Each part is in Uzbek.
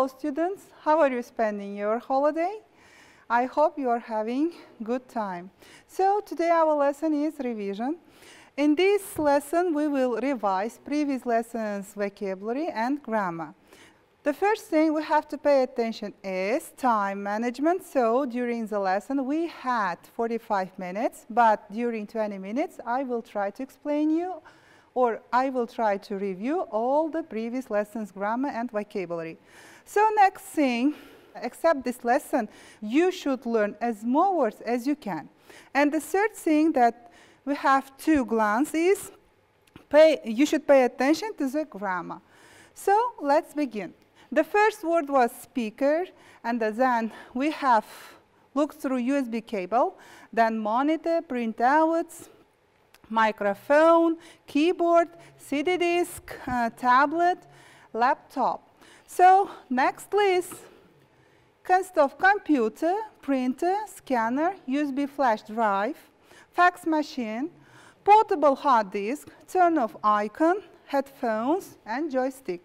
Hello students, how are you spending your holiday? I hope you are having good time. So today our lesson is revision. In this lesson we will revise previous lessons' vocabulary and grammar. The first thing we have to pay attention is time management. So during the lesson we had 45 minutes, but during 20 minutes I will try to explain you, or I will try to review all the previous lessons' grammar and vocabulary. So next thing, except this lesson, you should learn as more words as you can. And the third thing that we have to glance is, you should pay attention to the grammar. So let's begin. The first word was speaker, and then we have looked through USB cable, then monitor, printouts, microphone, keyboard, CD disk, tablet, laptop. So next list consists of computer, printer, scanner, USB flash drive, fax machine, portable hard disk, turn-off icon, headphones, and joystick.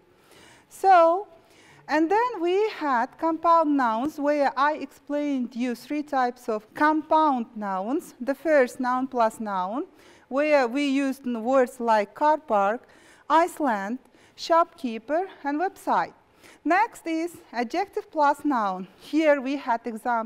So, and then we had compound nouns, where I explained you three types of compound nouns. The first, noun plus noun, where we used words like car park, Iceland, shopkeeper, and website. Next is adjective plus noun. Here we had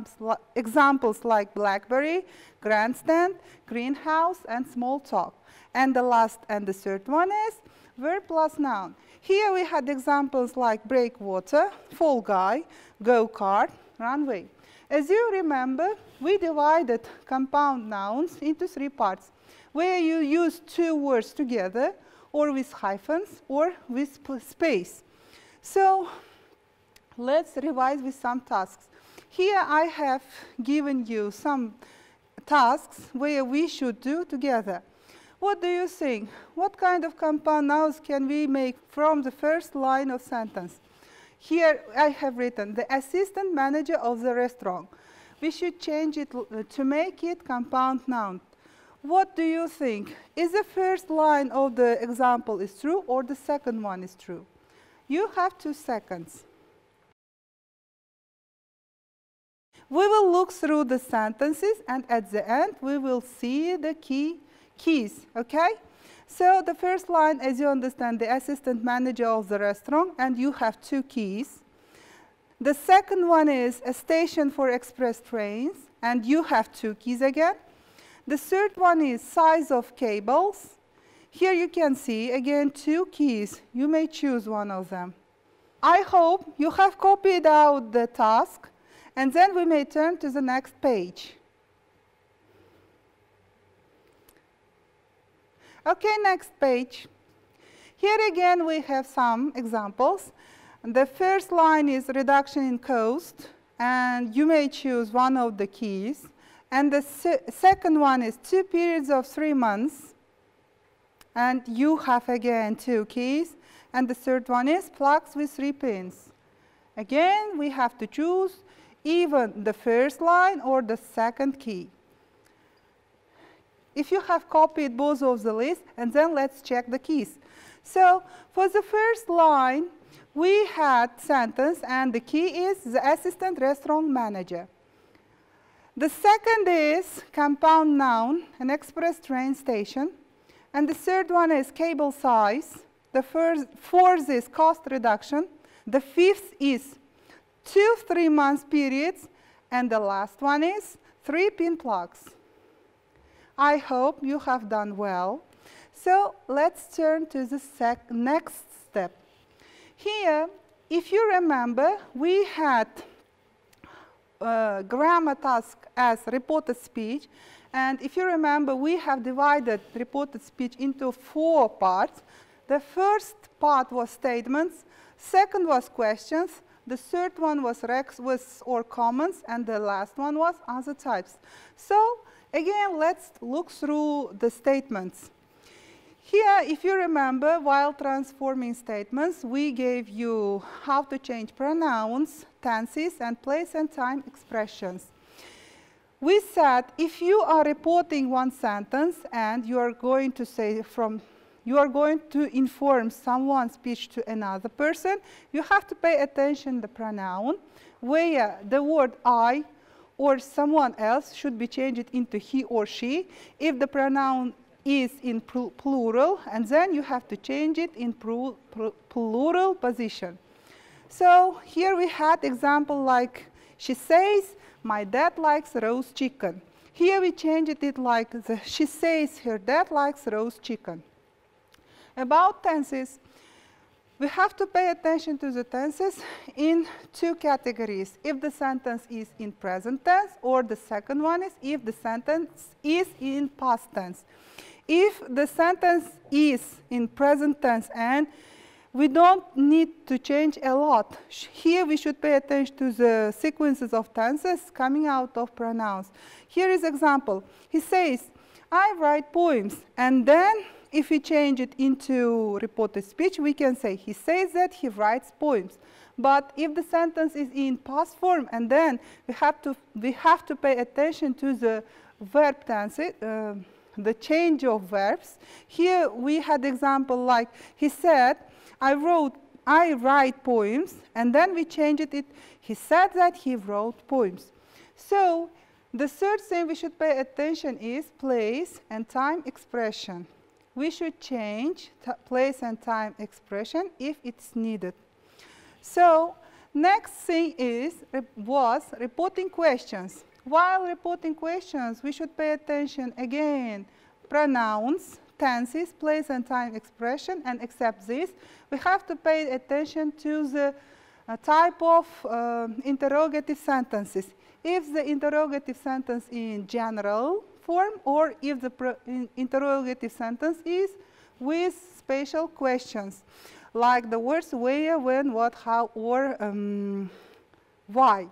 examples like blackberry, grandstand, greenhouse, and small talk. And the last and the third one is verb plus noun. Here we had examples like breakwater, fall guy, go-kart, runway. As you remember, we divided compound nouns into three parts, where you use two words together, or with hyphens, or with space. So let's revise with some tasks. Here I have given you some tasks where we should do together. What do you think? What kind of compound nouns can we make from the first line of sentence? Here I have written the assistant manager of the restaurant. We should change it to make it compound noun. What do you think? Is the first line of the example is true, or the second one is true? You have 2 seconds. We will look through the sentences, and at the end we will see the keys, okay? So the first line, as you understand, the assistant manager of the restaurant, and you have 2 keys. The second one is a station for express trains, and you have 2 keys again. The third one is size of cables. Here you can see again 2 keys. You may choose one of them. I hope you have copied out the task, and then we may turn to the next page. Okay, next page. Here again we have some examples. The first line is reduction in cost, and you may choose one of the keys. And the second one is 2 periods of 3 months, and you have again 2 keys. And the third one is plugs with 3 pins. Again, we have to choose even the first line or the second key. If you have copied both of the lists, and then let's check the keys. So for the first line, we had sentence, and the key is the assistant restaurant manager. The second is compound noun, an express train station. And the third one is cable size. The fourth is cost reduction. The fifth is 2 3-month periods. And the last one is 3 pin plugs. I hope you have done well. So let's turn to the next step. Here, if you remember, we had grammar task as reported speech, and if you remember, we have divided reported speech into 4 parts. The first part was statements, second was questions, the third one was recs or comments, and the last one was other types. So again, let's look through the statements. Here, if you remember, while transforming statements, we gave you how to change pronouns, tenses, and place and time expressions. We said if you are reporting one sentence and you are going to say from you are going to inform someone's speech to another person, you have to pay attention to the pronoun, where the word I or someone else should be changed into he or she if the pronoun is in plural, and then you have to change it in plural position. So here we had example like, she says, my dad likes roast chicken. Here we changed it like, she says her dad likes roast chicken. About tenses, we have to pay attention to the tenses in two categories. If the sentence is in present tense, or the second one is if the sentence is in past tense. If the sentence is in present tense and we don't need to change a lot, here we should pay attention to the sequences of tenses coming out of pronouns. Here is example. He says, I write poems, and then if we change it into reported speech, we can say he says that he writes poems. But if the sentence is in past form, and then we have to pay attention to the verb tenses, the change of verbs. Here we had example like he said, I write poems, and then we changed it. He said that he wrote poems. So the third thing we should pay attention is place and time expression. We should change place and time expression if it's needed. So next thing was reporting questions. While reporting questions, we should pay attention again, pronouns, tenses, place and time expression, and except this, we have to pay attention to the type of interrogative sentences. If the interrogative sentence is in general form, or if the interrogative sentence is with special questions, like the words where, when, what, how, or why.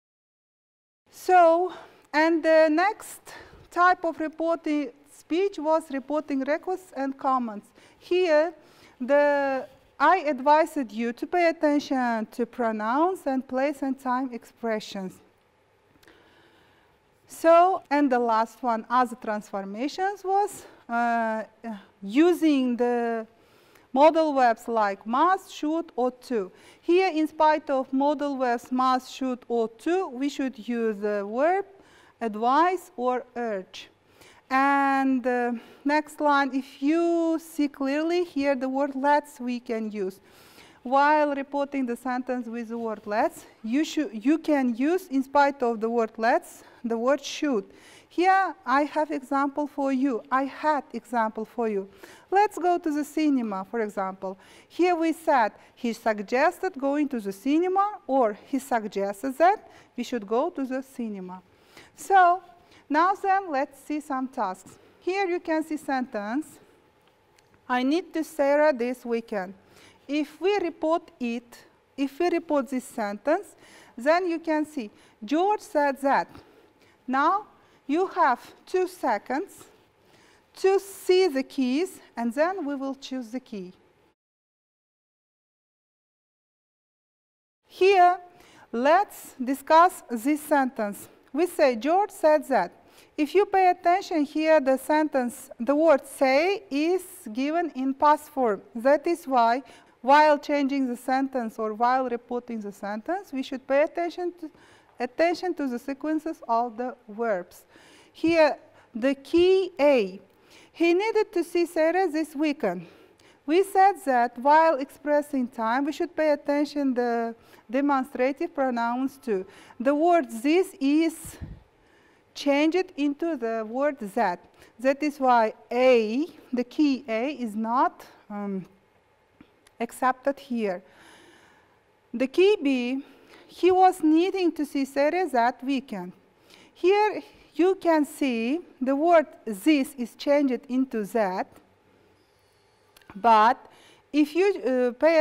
So, and the next type of reporting speech was reporting requests and comments. Here, I advised you to pay attention to pronouns and place and time expressions. So, and the last one, other transformations, was using the modal verbs like must, should, ought to. Here, in spite of modal verbs must, should, ought to, we should use the verb advise or urge. And next line, if you see clearly here the word let's we can use. While reporting the sentence with the word let's, you can use, in spite of the word let's, the word should. Here I have example for you. I had example for you. Let's go to the cinema, for example. Here we said he suggested going to the cinema, or he suggested that we should go to the cinema. So now then, let's see some tasks. Here you can see sentence. I need to Sarah this weekend. If we report this sentence, then you can see George said that. Now you have 2 seconds to see the keys, and then we will choose the key. Here, let's discuss this sentence. We say George said that. If you pay attention here, the sentence, the word say is given in past form. That is why, while changing the sentence or while reporting the sentence, we should pay attention to the sequences of the verbs. Here, the key A. He needed to see Sarah this weekend. We said that while expressing time, we should pay attention to the demonstrative pronouns too. The word this is changed into the word that. That is why A, the key A, is not accepted here. The key B, he was needing to see Sarah that weekend. Here you can see the word this is changed into that. But if you pay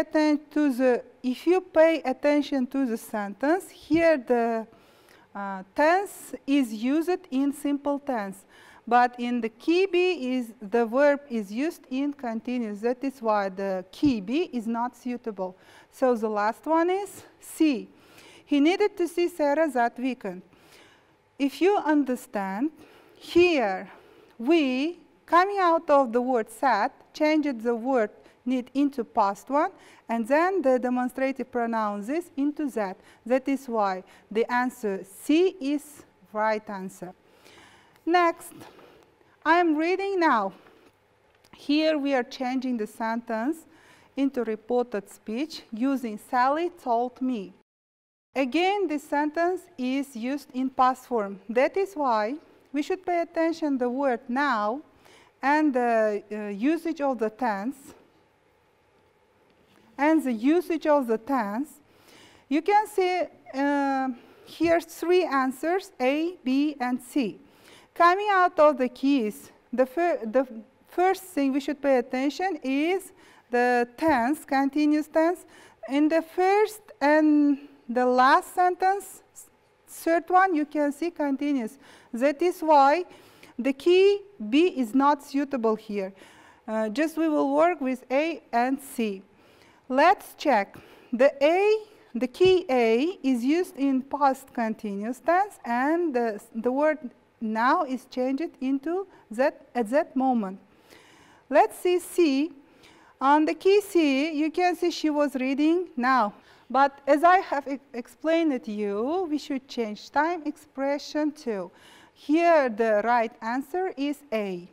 attention to the sentence, here the tense is used in simple tense. But in the key B, the verb is used in continuous. That is why the key B is not suitable. So the last one is C. He needed to see Sarah that weekend. If you understand, here we Coming out of the word sat, changed the word need into past one, and then the demonstrative pronoun this into that. That is why the answer C is right answer. Next, I am reading now. Here we are changing the sentence into reported speech using Sally told me. Again, this sentence is used in past form. That is why we should pay attention to the word now and the usage of the tense. And the usage of the tense, you can see here 3 answers, A, B, and C. Coming out of the keys, the first thing we should pay attention is the tense, continuous tense. In the first and the last sentence, third one, you can see continuous. That is why the key B is not suitable here. Just we will work with A and C. Let's check. The key A is used in past continuous tense, and the word now is changed into that at that moment. Let's see C. On the key C, you can see she was reading now. But as I have explained it to you, we should change time expression too. Here the right answer is A.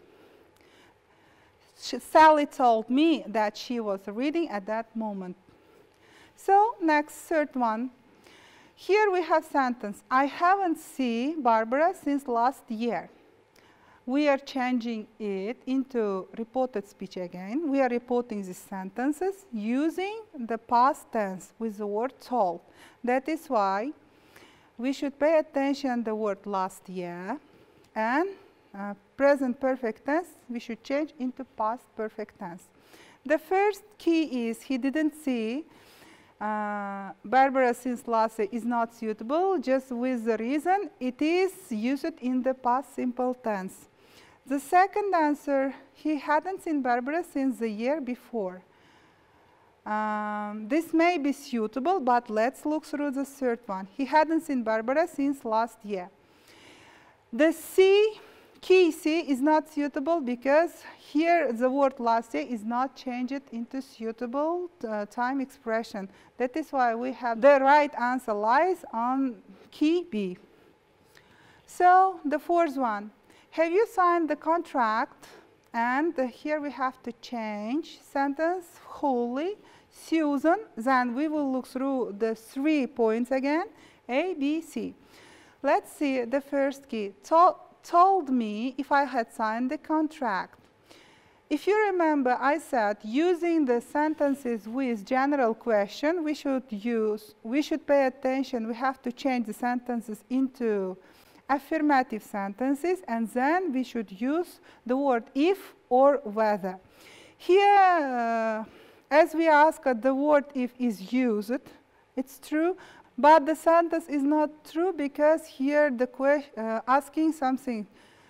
Sally told me that she was reading at that moment. So next, third one. Here we have sentence. I haven't seen Barbara since last year. We are changing it into reported speech again. We are reporting these sentences using the past tense with the word told. That is why we should pay attention to the word last year, and present perfect tense we should change into past perfect tense. The first key is he didn't see Barbara since last year is not suitable, just with the reason it is used in the past simple tense. The second answer, he hadn't seen Barbara since the year before. This may be suitable, but let's look through the third one. He hadn't seen Barbara since last year. The key C is not suitable because here the word last year is not changed into suitable time expression. That is why we have the right answer lies on key B. So the fourth one. Have you signed the contract? And here we have to change sentence wholly. Susan, then we will look through the 3 points again, A, B, C. Let's see the first key. Told me if I had signed the contract. If you remember, I said using the sentences with general question, we should pay attention. We have to change the sentences into affirmative sentences, and then we should use the word if or whether. Here, as we ask, the word if is used, it's true, but the sentence is not true because here the question asking something.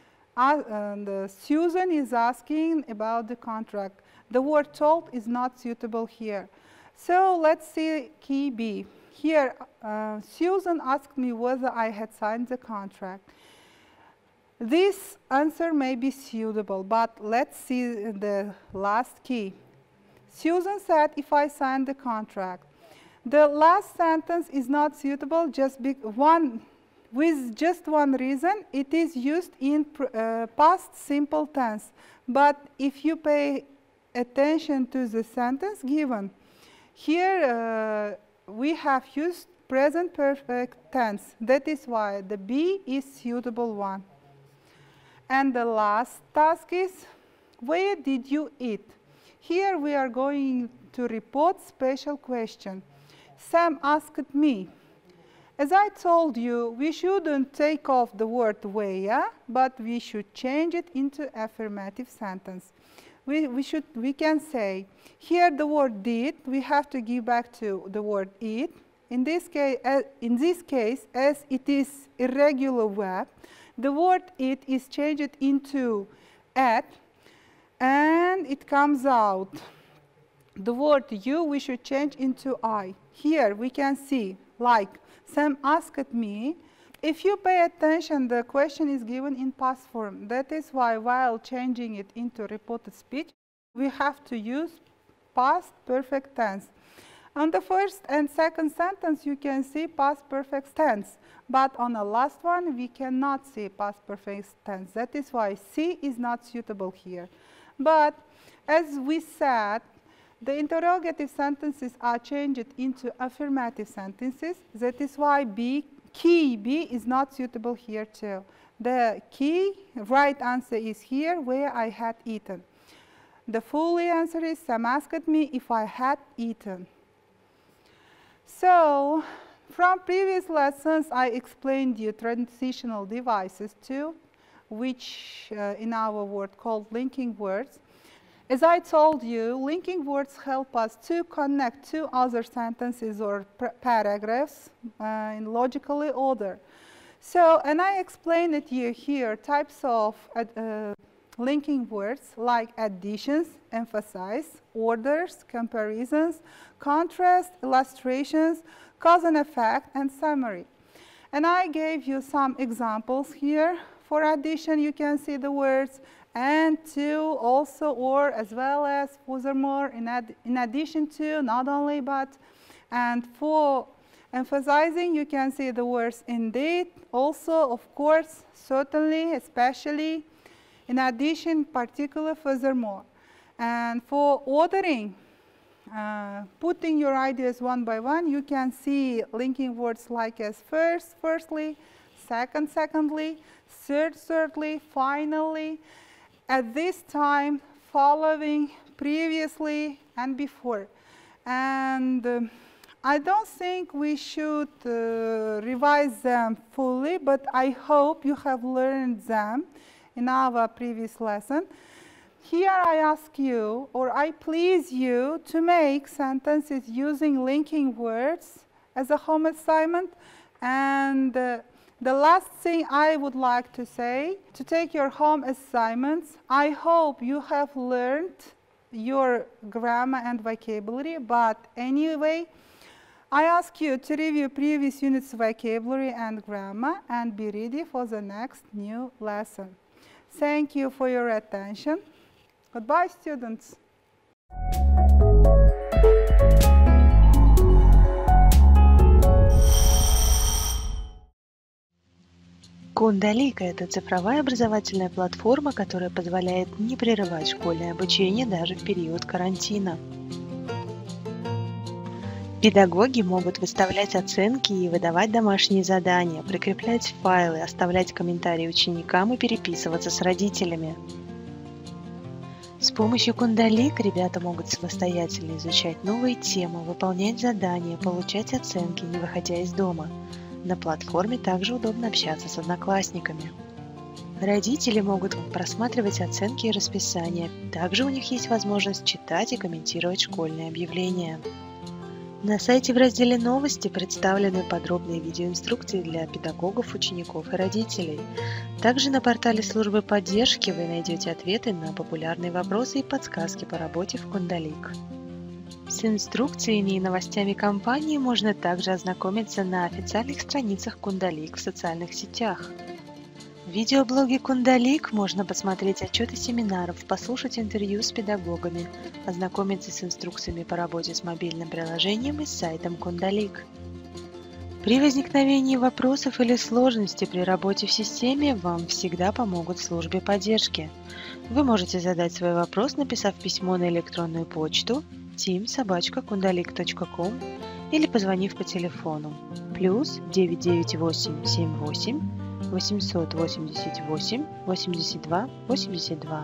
Susan is asking about the contract. The word told is not suitable here. So let's see key B. Here, Susan asked me whether I had signed the contract. This answer may be suitable, but let's see the last key. Susan said if I signed the contract. The last sentence is not suitable with just one reason. It is used in past simple tense. But if you pay attention to the sentence given, here we have used present perfect tense. That is why the B is suitable one. And the last task is, where did you eat? Here we are going to report special question. Sam asked me. As I told you, we shouldn't take off the word where, but we should change it into affirmative sentence. We can say, here the word did, we have to give back to the word eat. In this case, as it is irregular verb, the word it is changed into at, and it comes out. The word you we should change into I. Here we can see, like, Sam asked me If you pay attention, the question is given in past form. That is why while changing it into reported speech, we have to use past perfect tense. On the first and second sentence, you can see past perfect tense. But on the last one, we cannot see past perfect tense. That is why C is not suitable here. But as we said, the interrogative sentences are changed into affirmative sentences. That is why key B is not suitable here too. The key right answer is here, where I had eaten. The full answer is Sam asked me if I had eaten. So, from previous lessons, I explained you transitional devices too, which in our word called linking words. As I told you, linking words help us to connect two other sentences or paragraphs in logical order. So, and I explained it you here, types of linking words like additions, emphasize, orders, comparisons, contrast, illustrations, cause and effect, and summary. And I gave you some examples here. For addition, you can see the words and, to, also, or, as well as, furthermore, in addition to, not only, but. And for emphasizing, you can see the words indeed, also, of course, certainly, especially, in addition, particular, furthermore. And for ordering, putting your ideas one by one, you can see linking words like as first, firstly, second, secondly, third, thirdly, finally, at this time, following, previously, and before. And I don't think we should revise them fully, but I hope you have learned them in our previous lesson. Here I ask you, or I please you, to make sentences using linking words as a home assignment. And the last thing I would like to say, to take your home assignments, I hope you have learned your grammar and vocabulary, but anyway, I ask you to review previous units' vocabulary and grammar and be ready for the next new lesson. Thank you for your attention. Goodbye, students. Кундалик – это цифровая образовательная платформа, которая позволяет не прерывать школьное обучение даже в период карантина. Педагоги могут выставлять оценки и выдавать домашние задания, прикреплять файлы, оставлять комментарии ученикам и переписываться с родителями. С помощью Кундалик ребята могут самостоятельно изучать новые темы, выполнять задания, получать оценки, не выходя из дома. На платформе также удобно общаться с одноклассниками. Родители могут просматривать оценки и расписания. Также у них есть возможность читать и комментировать школьные объявления. На сайте в разделе «Новости» представлены подробные видеоинструкции для педагогов, учеников и родителей. Также на портале службы поддержки вы найдете ответы на популярные вопросы и подсказки по работе в Кундалик. С инструкциями и новостями компании можно также ознакомиться на официальных страницах Кундалик в социальных сетях. В видеоблоге Кундалик можно посмотреть отчеты семинаров, послушать интервью с педагогами, ознакомиться с инструкциями по работе с мобильным приложением и с сайтом Кундалик. При возникновении вопросов или сложностей при работе в системе вам всегда помогут в службе поддержки. Вы можете задать свой вопрос, написав письмо на электронную почту team@kundalik.com или позвонив по телефону +998 78 888 82 82.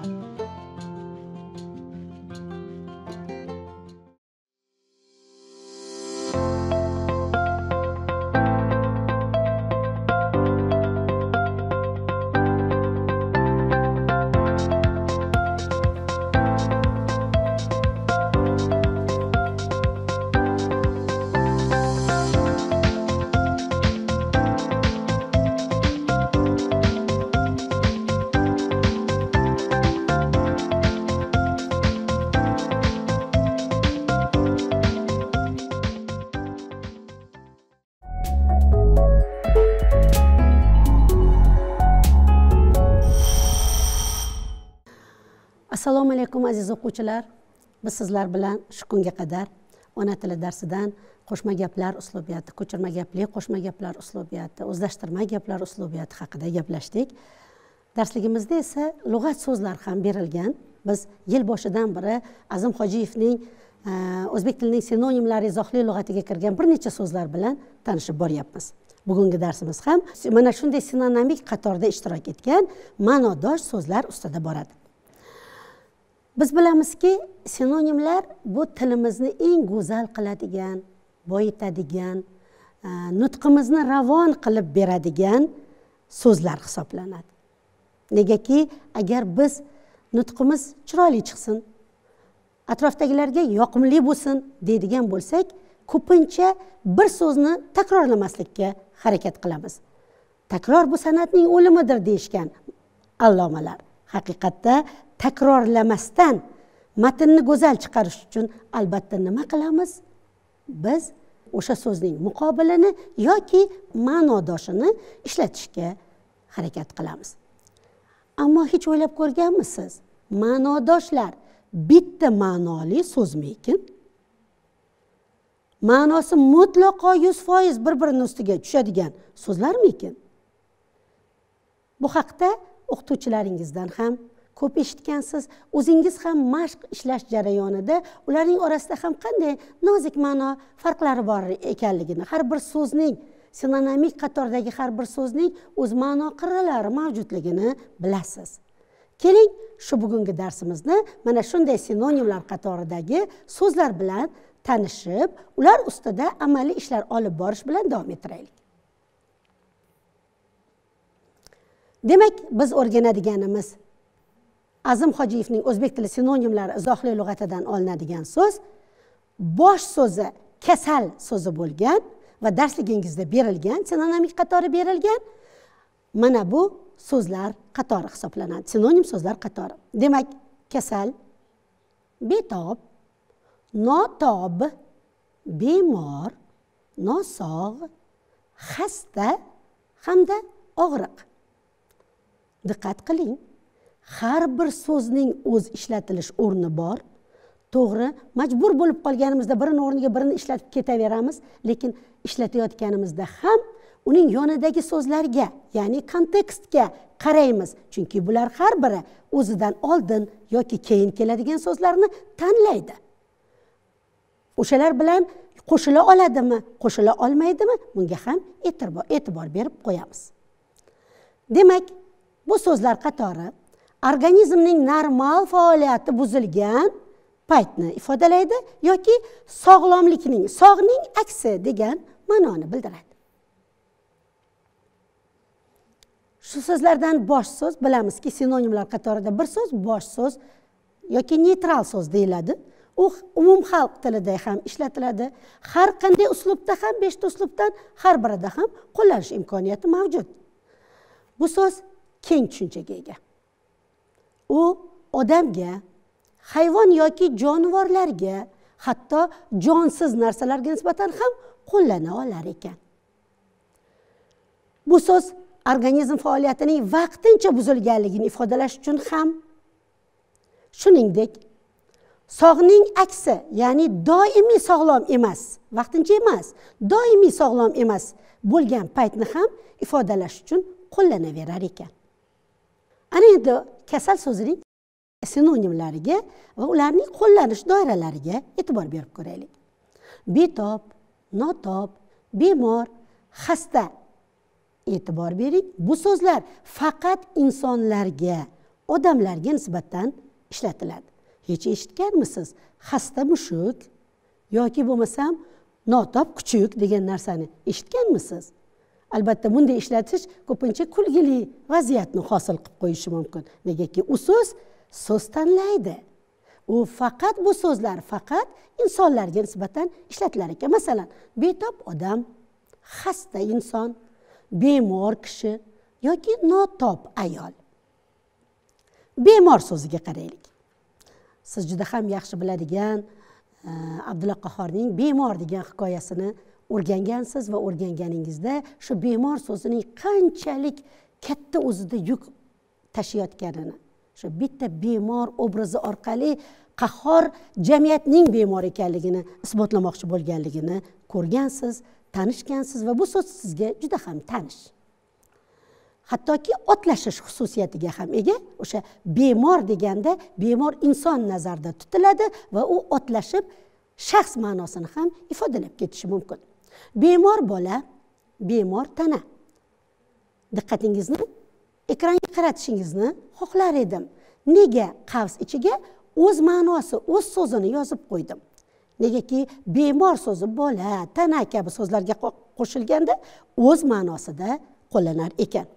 Assalomu alaykum aziz o'quvchilar. Biz sizlar bilan shu kunga qadar ona tili darsidan qo'shma gaplar uslubiyati, ko'chirma gapli qo'shma gaplar uslubiyati, o'zlashtirma gaplar uslubiyati haqida gaplashdik. Darsligimizda esa lug'at so'zlar ham berilgan. Biz yil boshidan beri Azim Hojiyevning o'zbek tilining sinonimlari izohli lug'atiga kirgan bir necha so'zlar bilan tanishib boryapmiz. Bugungi darsimiz ham mana shunday sinonimik qatorda ishtirok etgan ma'nodosh so'zlar ustida boradi. Biz bilamizki, sinonimlar bu tilimizni eng go'zal qiladigan, boyitadigan, nutqimizni ravon qilib beradigan so'zlar hisoblanadi. Negaki, agar biz nutqimiz chiroyli chiqsin, atrofdagilarga yoqimli bo'lsin deydigan bo'lsak, ko'pincha bir so'zni takrorlamaslikka harakat qilamiz. Takror bu san'atning o'limidir deyishgan allomalar. Haqiqatda takrorlamasdan matnni go'zal chiqarish uchun albatta nima qilamiz? Biz o'sha so'zning muqobilini yoki ma'nodoshini ishlatishga harakat qilamiz. Ammo hech o'ylab ko'rganmisiz? Ma'nodoshlar bitta ma'noli so'zmi ekan? Ma'nosi mutlaqo 100% bir-birini ustiga tushadigan so'zlarmi ekan? Bu haqda o'qituvchilaringizdan ham ko'p eshitgansiz, o'zingiz ham mashq ishlash jarayonida ularning orasida ham qanday nozik ma'no farqlari bor ekanligini, har bir so'zning, sinonimik qatordagi har bir so'zning o'z ma'no qirralari mavjudligini bilasiz. Keling, shu bugungi darsimizni mana shunday sinonimlar qatoridagi so'zlar bilan tanishib, ular ustida amaliy ishlar olib borish bilan davom ettiraylik. Demak, biz o'rganadiganimiz Azim Hojiyevning o'zbek tili sinonimlari izohli lug'atidan olinadigan so'z bosh so'zi kasal so'zi bo'lgan va darsligingizda berilgan, sinonimik qatori berilgan. Mana bu so'zlar qatori hisoblanadi. Sinonim so'zlar qatori. Demak, kasal, betob, notob, bemor, nosog', xasta hamda og'riq. Diqqat qiling. Har bir so'zning o'z ishlatilish o'rni bor. To'g'ri, majbur bo'lib qolganimizda birini o'rniga birini ishlatib ketaveramiz, lekin ishlatayotganimizda ham uning yonidagi so'zlarga, ya'ni kontekstga qaraymiz. Chunki bular har biri o'zidan oldin yoki keyin keladigan so'zlarni tanlaydi. O'shalar bilan qo'shila oladimi, qo'shila olmaydimi? Bunga ham e'tibor berib qo'yamiz. Demak, bu so'zlar qatori organizmning normal faoliyati buzilgan paytni ifodalaydi yoki sog'lomlikning, sog'ning aksi degan ma'noni bildiradi. Shu so'zlardan bosh so'z bilamizki, sinonimlar qatorida bir so'z bosh so'z yoki neytral so'z deyiladi. U umum xalq tilida ham ishlatiladi. Har qanday uslubda ham, 5 ta uslubdan har birida ham qo'llanish imkoniyati mavjud. Bu so'z keng tushunchaga ega. U odamga, hayvon yoki jonivorlarga, hatto jonsiz narsalarga nisbatan ham qo'llana olar ekan. Bu so'z organizm faoliyatining vaqtincha buzilganligini ifodalash uchun ham, shuningdek, sog'ning aksi, ya'ni doimiy sog'lom emas, vaqtincha emas, doimiy sog'lom emas bo'lgan paytni ham ifodalash uchun qo'llanaverar ekan. Ana endi kasal so'zining sinonimlariga va ularning qo'llanish doiralariga e'tibor berib ko'raylik. Betob, notob, bemor, xasta. E'tibor bering, bu so'zlar faqat insonlarga, odamlarga nisbatan ishlatiladi. Hech eshitganmisiz? Xasta mushuk yoki bo'lmasam notob kuchuk degan narsani eshitganmisiz? Albatta, bunday ishlatish ko'pincha kulgili vaziyatni hosil qilib qo'yishi mumkin. Negaki u so'z tanlaydi. U faqat bu so'zlar faqat insonlarga nisbatan ishlatilar ekan. Masalan, betob odam, xasta inson, bemor kishi yoki notob ayol. Bemor so'ziga qaraylik. Siz juda ham yaxshi biladigan Abdulla Qahhorning bemor degan hikoyasini o'rgangansiz va o'rganganingizda shu bemor so'zining qanchalik katta o'zida yuk tashiyotganini Shu bitta bemor obrazi orqali qahhor jamiyatning bemor ekanligini isbotlamoqchi bo'lganligini ko'rgansiz, tanishgansiz va bu so'z sizga juda ham tanish. Hattoki otlashish xususiyatiga ham ega. O'sha bemor deganda bemor inson nazarda tutiladi va u otlashib shaxs ma'nosini ham ifodalab ketishi mumkin. Bemor bola, bemor tana. Diqqatingizni ekranga qaratishingizni xohlar edim. Nega qavs ichiga o'z ma'nosi, o'z so'zini yozib qo'ydim? Negaki bemor so'zi bola, tana kabi so'zlarga qo'shilganda o'z ma'nosida qo'llanar ekan.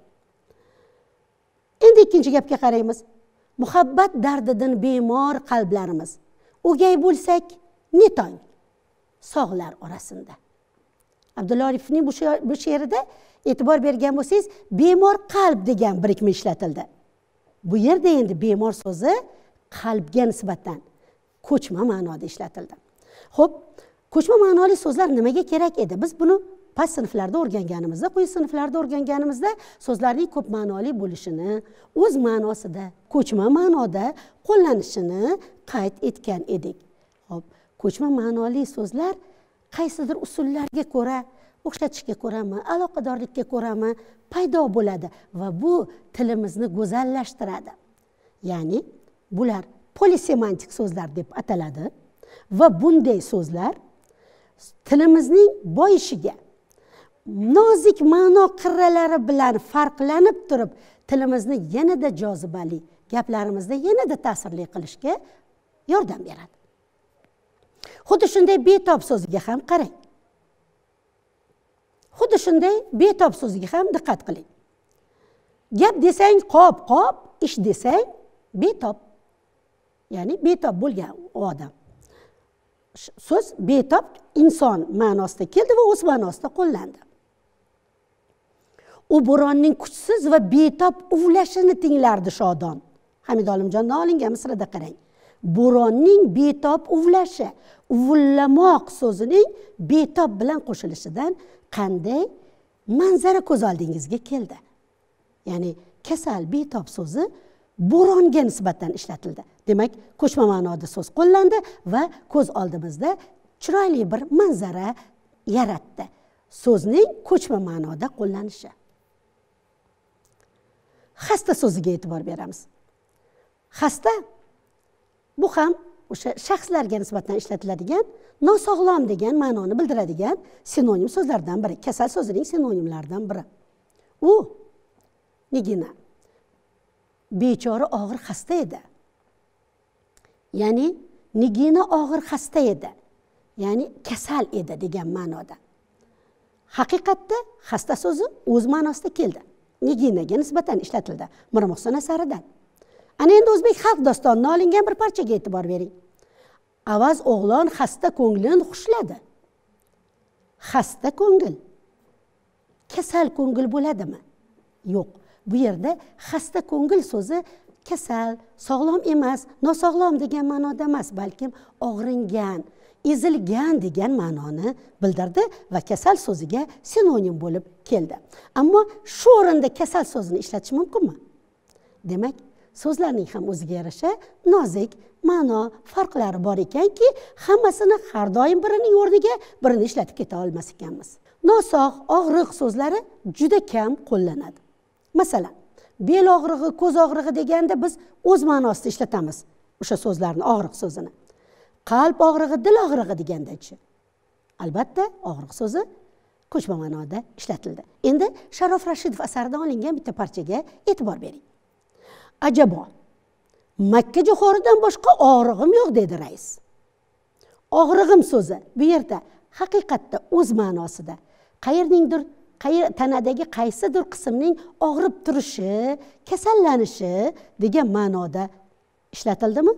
Endi ikkinchi gapga qaraymiz. Muhabbat dardidan bemor qalblarimiz. O'gay bo'lsak, netong sog'lar orasida. Abdulla Orifning bu she'rida e'tibor bergan bo'lsangiz, bemor qalb degan birikma ishlatildi. Bu yerda endi bemor so'zi qalbga nisbatan ko'chma ma'noda ishlatildi. Xo'p, ko'chma ma'noli so'zlar nimaga kerak edi? Biz buni past sinflarda o'rganganimizda, quyi sinflarda o'rganganimizda so'zlarning ko'p ma'noli bo'lishini, o'z ma'nosida, ko'chma ma'noda qo'llanishini qayd etgan edik. Xo'p, ko'chma ma'noli so'zlar qaysidir usullarga ko'ra, o'xshatishga ko'rami, aloqadorlikka ko'rami paydo bo'ladi va bu tilimizni go'zallashtiradi. Ya'ni bular polisemantik so'zlar deb ataladi va bunday so'zlar tilimizning boyishiga, nozik ma'no qirralari bilan farqlanib turib, tilimizni yanada jozibali, gaplarimizda yanada ta'sirli qilishga yordam beradi. Xuddi shunday betob so'ziga ham qarang. Xuddi shunday betob so'ziga ham diqqat qiling. Gap desang qop, ish desang betob. Ya'ni betob bo'lgan odam. So'z betob inson ma'nosida keldi va o'z ma'nosida qo'llandi. U bo'ronning kuchsiz va betob uvlashini tinglardi shodon. Hamid Olimjondan olingan misrada qarang. Bo'ronning betob uvlashi, uvullamoq so'zining betob bilan qo'shilishidan qanday manzara ko'z oldingizga keldi? Ya'ni kasal, betob so'zi bo'ronga nisbatan ishlatildi. Demak, ko'chma ma'noda so'z qo'llandi va ko'z oldimizda chiroyli bir manzara yaratdi. So'zning ko'chma ma'noda qo'llanishi. Xasta so'ziga e'tibor beramiz. Xasta bu ham o'sha shaxslarga nisbatan ishlatiladigan nosog'lom degan ma'noni bildiradigan sinonim so'zlardan biri, kasal so'zining sinonimlaridan biri. U nigina bechora og'ir xasta edi. Ya'ni nigina og'ir xasta edi. Ya'ni kasal edi degan ma'noda. Haqiqatda xasta so'zi o'z ma'nosida keldi. Niginaga nisbatan ishlatildi Mirmuhsin asaridan. Ana endi o'zbek xalq dostonidan olingan bir parchaga e'tibor bering. Avaz o'g'lon xasta ko'nglin xushladi. Xasta ko'ngil kasal ko'ngil bo'ladimi? Yo'q. Bu yerda xasta ko'ngil so'zi kasal, sog'lom emas, nosog'lom degan ma'noda emas, balkim og'ringan, ezilgan degan ma'noni bildirdi va kasal so'ziga sinonim bo'lib keldi. Ammo shu o'rinda kasal so'zini ishlatish mumkinmi? Demak, so'zlarning ham o'ziga yarasha nozik ma'no farqlari bor ekanki, hammasini har doim birining o'rniga birini ishlatib keta olmas ekanmiz. Nosog', og'riq so'zlari juda kam qo'llanadi. Masalan, bel og'rig'i, ko'z og'rig'i deganda biz o'z ma'nosida ishlatamiz o'sha so'zlarni, og'riq so'zini. Qalb og'rig'i, dil og'rig'i degandachi. Albatta, og'riq so'zi ko'chma ma'noda ishlatildi. Endi Sharof Rashidov asaridan olingan bitta parchaga e'tibor bering. Ajabo, Makka jo'xoridan boshqa og'rig'im yo'q dedi rais. Og'rig'im so'zi bu yerda haqiqatda o'z ma'nosida qayerningdir, tanadagi qaysidir qismning og'rib turishi, kasallanishi degan ma'noda ishlatildimi?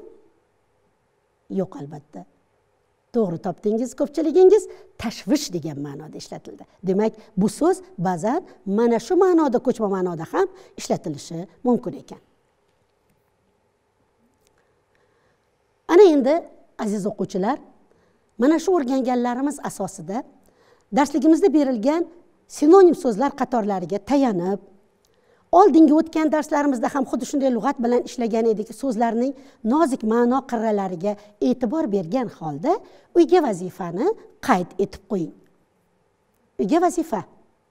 Yo'q, albatta. To'g'ri topdingiz ko'pchiligingiz, tashvish degan ma'noda ishlatildi. Demak, bu so'z ba'zan mana shu ma'noda, ko'chma ma'noda ham ishlatilishi mumkin ekan. Ana endi aziz o'quvchilar, mana shu o'rganganlarimiz asosida darsligimizda berilgan sinonim so'zlar qatorlariga tayanib, Oldingi o'tgan darslarimizda ham xuddi shunday lug'at bilan ishlagan edik. So'zlarning nozik ma'no qirralariga e'tibor bergan holda uyga vazifani qayd etib qo'ying. Uyga vazifa.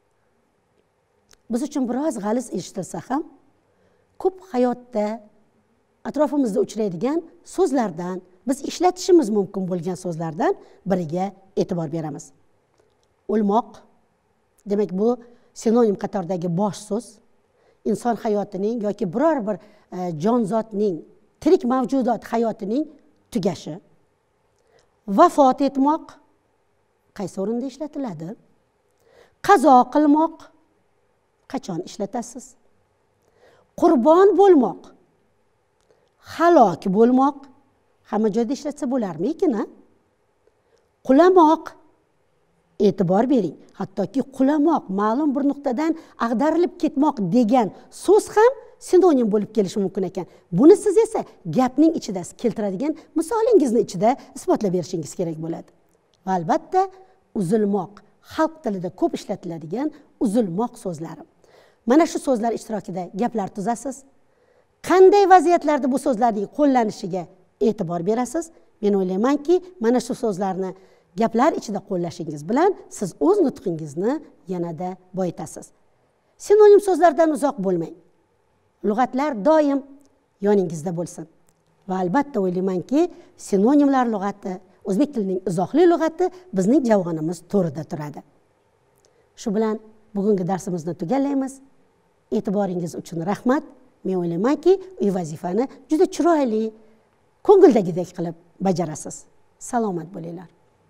Biz uchun biroz g'aliz eshitilsa ham, ko'p hayotda atrofimizda uchraydigan so'zlardan, biz ishlatishimiz mumkin bo'lgan so'zlardan biriga e'tibor beramiz. O'lmoq, demak bu sinonim qatoridagi bosh so'z. Inson hayotining yoki biror bir jonzotning, tirik mavjudot hayotining tugashi. Vafot etmoq qaysi o'rinda ishlatiladi? Qazo qilmoq qachon ishlatasiz? Qurbon bo'lmoq, halok bo'lmoq hamma joyda ishlatsa bo'larmikin? Qulamoq, e'tibor bering, hattoki qulamoq, ma'lum bir nuqtadan ag'darilib ketmoq degan so'z ham sinonim bo'lib kelishi mumkin ekan. Buni siz esa gapning ichida keltiradigan misolingizni ichida isbotlab berishingiz kerak bo'ladi. Va albatta uzilmoq, xalq tilida ko'p ishlatiladigan uzilmoq so'zlari. Mana shu so'zlar ishtirokida gaplar tuzasiz. Qanday vaziyatlarda bu so'zlarning qo'llanishiga e'tibor berasiz? Men o'ylaymanki, mana shu so'zlarni gaplar ichida qo'llashingiz bilan siz o'z nutqingizni yanada boyitasiz. Sinonim so'zlardan uzoq bo'lmang. Lug'atlar doim yoningizda bo'lsin. Va albatta o'ylaymanki, sinonimlar lug'ati, o'zbek tilining izohli lug'ati bizning javonimiz to'rida turadi. Shu bilan bugungi darsimizni tugallaymiz. E'tiboringiz uchun rahmat. Men o'ylaymanki, uy vazifani juda chiroyli, ko'ngildagidek qilib bajarasiz. Salomat bo'linglar.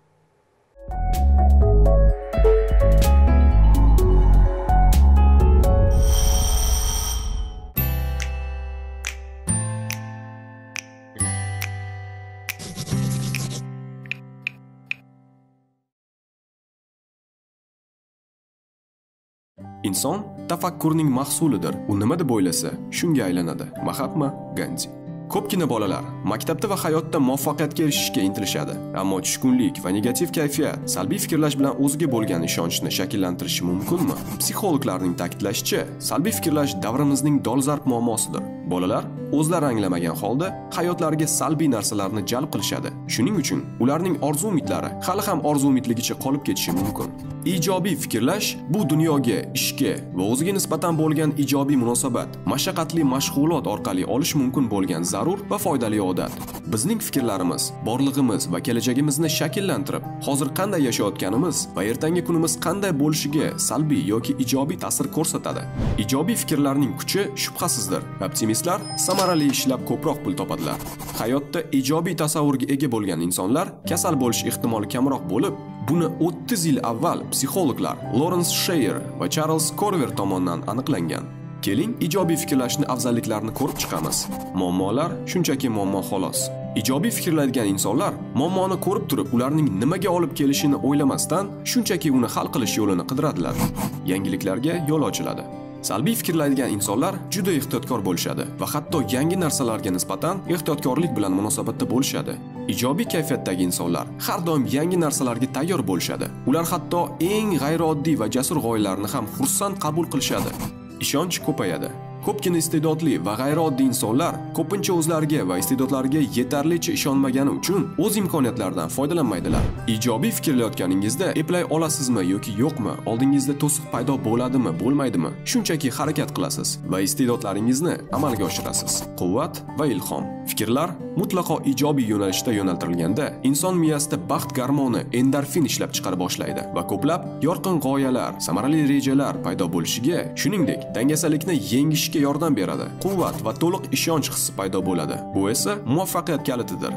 Inson tafakkurning mahsulidir. U nima deb o'ylasa, shunga aylanadi. Mahatma Gandhi. Ko'pgina bolalar maktabda va hayotda muvaffaqiyatga erishishga intilishadi, ammo tushkunlik va negativ kayfiyat salbiy fikrlash bilan o'ziga bo'lgan ishonchni shakllantirishi mumkinmi? Psixologlarning ta'kidlashicha, salbiy fikrlash davrimizning dolzarb muammosidir. Bolalar o'zlari anglamagan holda hayotlariga salbiy narsalarni jalb qilishadi. Shuning uchun ularning orzu-umidlari hali ham orzu-umidligicha qolib ketishi mumkin. Ijobiy fikrlash bu dunyoga, ishga va o'ziga nisbatan bo'lgan ijobiy munosabat, mashaqqatli mashg'ulot orqali olish mumkin bo'lgan zarur va foydali odat. Bizning fikrlarimiz borlig'imiz va kelajagimizni shakllantirib, hozir qanday yashayotganimiz va ertangi kunimiz qanday bo'lishiga salbiy yoki ijobiy ta'sir ko'rsatadi. Ijobiy fikrlarning kuchi shubhasizdir. Optimistlar samarali ishlab ko'proq pul topadilar. Hayotda ijobiy tasavvurga ega bo'lgan insonlar kasal bo'lish ehtimoli kamroq bo'lib, buni 30 yil avval psixologlar Lawrence Shear va Charles Corver tomonidan aniqlangan. Keling, ijobiy fikrlashning afzalliklarini ko'rib chiqamiz. Muammolar shunchaki muammo xolos. Ijobiy fikrlaydigan insonlar muammoni ko'rib turib, ularning nimaga olib kelishini o'ylamasdan, shunchaki uni hal qilish yo'lini qidiradilar. Yangiliklarga yo'l ochiladi. Salbiy fikrlaydigan insonlar juda ehtiyotkor bo'lishadi va hatto yangi narsalarga nisbatan ehtiyotkorlik bilan munosabatda bo'lishadi. Ijobiy kayfiyatdagi insonlar har doim yangi narsalarga tayyor bo'lishadi. Ular hatto eng g'ayrioddiy va jasur g'oyalarni ham xursand qabul qilishadi. Ishonch ko'payadi. Ko'pgina iste'dodli va g'ayrioddiy insonlar ko'pincha o'zlariga va iste'dodlariga yetarlicha ishonmagani uchun o'z imkoniyatlaridan foydalanmaydilar. Ijobiy fikrlayotganingizda eplay olasizmi yoki yo'qmi, oldingizda to'siq paydo bo'ladimi, bo'lmaydimi, shunchaki harakat qilasiz va iste'dodlaringizni amalga oshirasiz. Quvvat va ilhom. Fikrlar mutlaqo ijobiy yo'nalishda yo'naltirilganda, inson miyasida baxt gormoni endorfin ishlab chiqara boshlaydi va ko'plab yorqin g'oyalar, samarali rejalar paydo bo'lishiga, shuningdek, dangasalikni yengish yordam beradi. Quvvat va to'liq ishonch hissi paydo bo'ladi. Bu esa muvaffaqiyat kalitidir.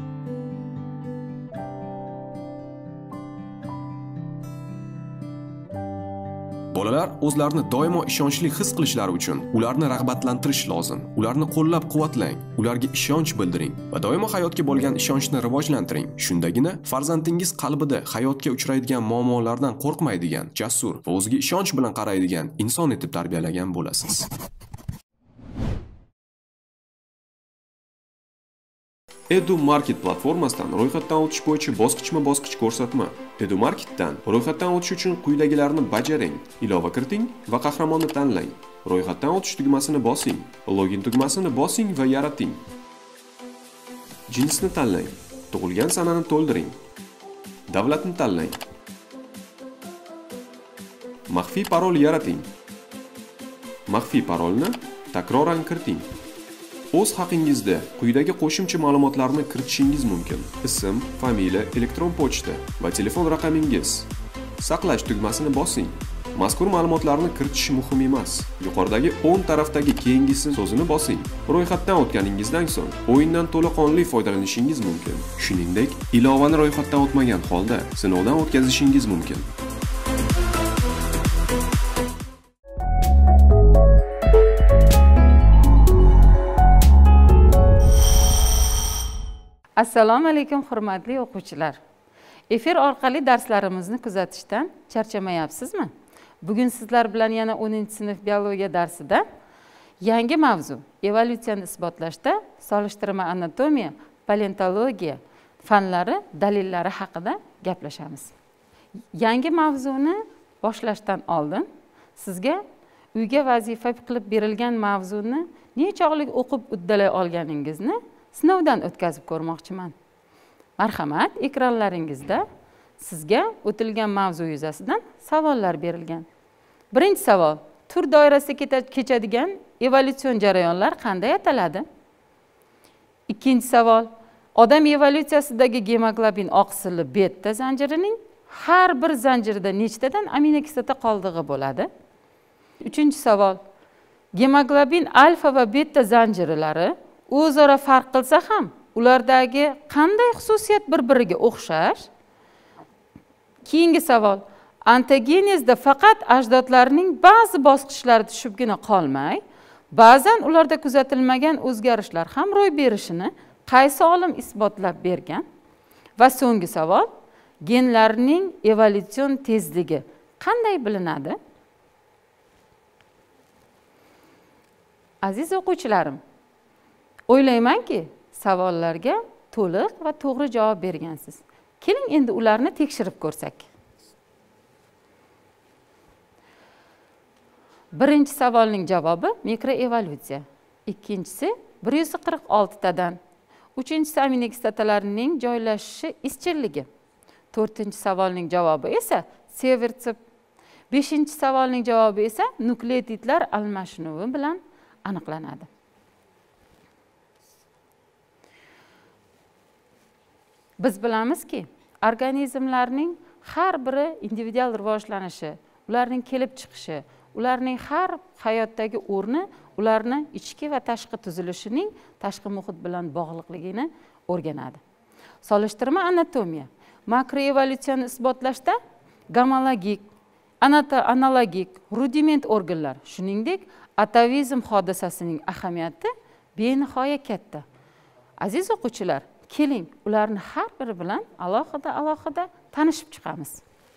Bolalar o'zlarini doimo ishonchli his qilishlari uchun ularni rag'batlantirish lozim. Ularni qo'llab-quvvatlang, ularga ishonch bildiring va doimo hayotga bo'lgan ishonchni rivojlantiring. Shundagina farzandingiz qalbida hayotga uchraydigan muammolardan qo'rqmaydigan, jasur va o'ziga ishonch bilan qaraydigan inson etib tarbiyalagan bo'lasiz. EduMarket platformasidan ro'yxatdan o'tish bo'yicha bosqichma-bosqich ko'rsatma. EduMarketdan ro'yxatdan o'tish uchun quyidagilarni bajaring. Ilova kiriting va qahramonni tanlang. Ro'yxatdan o'tish tugmasini bosing. Login tugmasini bosing va yarating. Jinsni tanlang. Tug'ilgan sanani to'ldiring. Davlatni tanlang. Maxfiy parol yarating. Maxfiy parolni takroran kiriting. O'z haqingizda quyidagi qo'shimcha ma'lumotlarni kiritishingiz mumkin. Ism, familiya, elektron pochta va telefon raqamingiz. Saqlash tugmasini bosing. Mazkur ma'lumotlarni kiritish muhim emas. Yuqoridagi o'ng tarafdagi keyingisi so'zini bosing. Ro'yxatdan o'tganingizdan so'ng o'yindan to'laqonli foydalanishingiz mumkin. Shuningdek, ilovani ro'yxatdan o'tmagan holda sinovdan o'tkazishingiz mumkin. Assalomu alaykum hurmatli o'quvchilar. Efir orqali darslarimizni kuzatishdan charchamayapsizmi? Bugun sizlar bilan yana 10-sinf biologiya darsida yangi mavzu evolyutsiyani isbotlashda solishtirma anatomiya, paleontologiya fanlari dalillari haqida gaplashamiz. Yangi mavzuni boshlashdan oldin sizga uyga vazifa qilib berilgan mavzuni nechog'lik o'qib uddalay olganingizni sinovdan o'tkazib ko'rmoqchiman. Marhamat, ekranlaringizda sizga o'tilgan mavzu yuzasidan savollar berilgan. Birinchi savol: tur doirasida kechadigan evolyutsion jarayonlar qanday ataladi? Ikkinchi savol: odam evolyutsiyasidagi gemoglobin oqsili beta zanjirining har bir zanjirida nechtadan aminokislota qoldig'i bo'ladi? Uchinchi savol: gemoglobin alfa va beta zanjirlari o'zaro farq qilsa ham, ulardagi qanday xususiyat bir-biriga o'xshash? Keyingi savol: ontogenezda faqat ajdodlarning ba'zi bosqichlari tushibgina qolmay, ba'zan ularda kuzatilmagan o'zgarishlar ham ro'y berishini qaysi olim isbotlab bergan? Va so'nggi savol: genlarning evolyutsion tezligi qanday bilinadi? Aziz o'quvchilarim, o'ylaymanki, savollarga to'liq va to'g'ri javob bergansiz. Keling endi ularni tekshirib ko'rsak. Birinchi savolning javobi mikroevolyutsiya. Ikkinchisi 146 tadan. Uchinchisi aminokislotalarning joylashishi izchilligi. To'rtinchi savolning javobi esa severtsib. Beshinchi savolning javobi esa nukleotidlar almashinuvi bilan aniqlanadi. Biz bilamizki, organizmlarning har biri individual rivojlanishi, ularning kelib chiqishi, ularning har hayotdagi o'rni, ularni ichki va tashqi tuzilishining tashqi muhit bilan bog'liqligini o'rganadi. Solishtirma anatomiya makroevolyutsiyani isbotlashda gomologik, analogik, rudiment organlar, shuningdek atavizm hodisasining ahamiyati benihoya katta. Aziz o'quvchilar, keling, ularni har biri bilan alohida tanishib chiqamiz.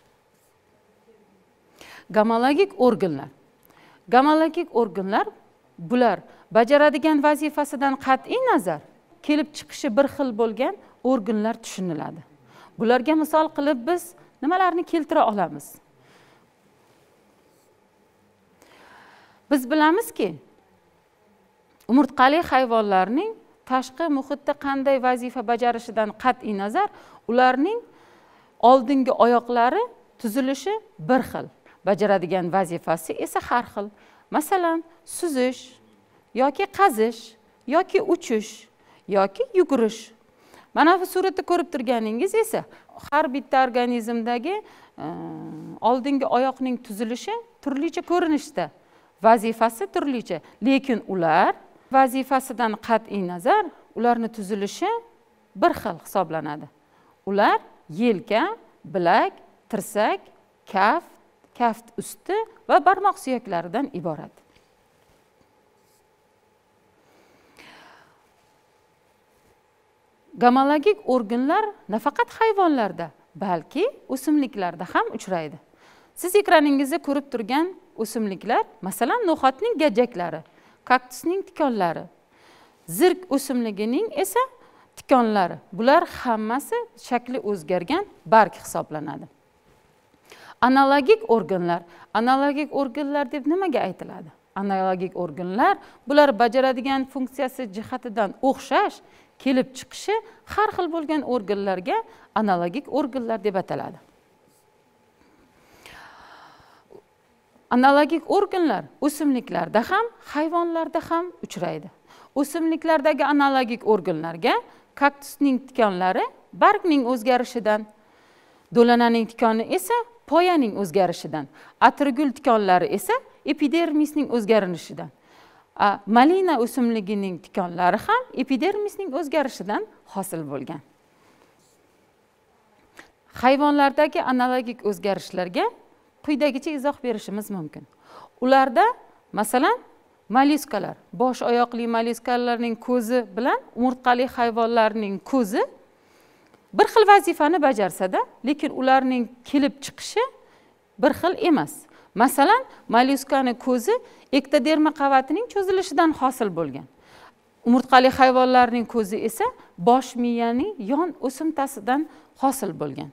Gomologik organlar. Gomologik organlar bular bajaradigan vazifasidan qat'iy nazar kelib chiqishi bir xil bo'lgan organlar tushuniladi. Bularga misol qilib biz nimalarni keltira olamiz? Biz bilamizki, umurtqali hayvonlarning tashqi muhitda qanday vazifa bajarishidan qat'iy nazar, ularning oldingi oyoqlari tuzilishi bir xil, bajaradigan vazifasi esa har xil. Masalan, suzish yoki qazish yoki uchish yoki yugurish. Mana bu suratda ko'rib turganingiz esa har bitta organizmdagi oldingi oyoqning tuzilishi turlicha ko'rinishda, vazifasi turlicha, lekin ular vazifasidan qat'iy nazar ularni tuzilishi bir xil hisoblanadi. Ular yelka, bilak, tirsak, kaft usti va barmoq suyaklaridan iborat. Gomologik organlar nafaqat hayvonlarda, balki o'simliklarda ham uchraydi. Siz ekraningizda ko'rib turgan o'simliklar, masalan, no'xatning gajaklari, kaktusning tikonlari, zirk o'simligining esa tikonlari, bular hammasi shakli o'zgargan barg hisoblanadi. Analogik organlar. Analogik organlar deb nimaga aytiladi? Analogik organlar, bular bajaradigan funksiyasi jihatidan o'xshash, kelib chiqishi har xil bo'lgan organlarga analogik organlar deb ataladi. Analogik organlar o'simliklarda ham, hayvonlarda ham uchraydi. O'simliklardagi analogik organlarga kaktusning tikonlari bargning o'zgarishidan, do'lananing tikoni esa poyaning o'zgarishidan, atirgul tikonlari esa epidermisning o'zgarishidan, malina o'simligining tikonlari ham epidermisning o'zgarishidan hosil bo'lgan. Hayvonlardagi analogik o'zgarishlarga quyidagicha izoh berishimiz mumkin. Ularda masalan mollyuskalar, bosh oyoqli mollyuskalarning ko'zi bilan umurtqali hayvonlarning ko'zi bir xil vazifani bajarsa-da, lekin ularning kelib chiqishi bir xil emas. Masalan, mollyuskaning ko'zi ektoderma qavatining cho'zilishidan hosil bo'lgan. Umurtqali hayvonlarning ko'zi esa bosh miyaning yon o'simtasidan hosil bo'lgan.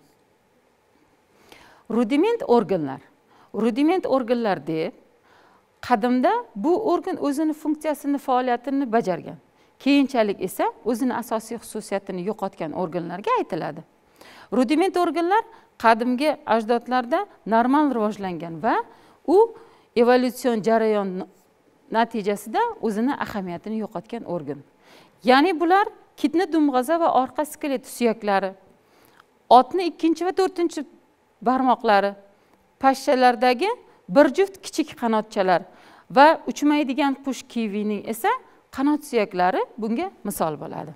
Rudiment organlar. Rudiment organlar deb qadimda bu organ o'zini funksiyasini, faoliyatini bajargan. Keyinchalik esa o'zini asosiy xususiyatini yo'qotgan organlarga aytiladi. Rudiment organlar qadimgi ajdodlarda normal rivojlangan va u evolyutsion jarayon natijasida o'zini ahamiyatini yo'qotgan organ. Ya'ni bular kitni dumg'aza va orqa skelet suyaklari, otni 2 va 4 barmoqlari, pashshalardagi bir juft kichik qanotchalar va uchmaydigan qush kivining esa qanot suyaklari bunga misol bo'ladi.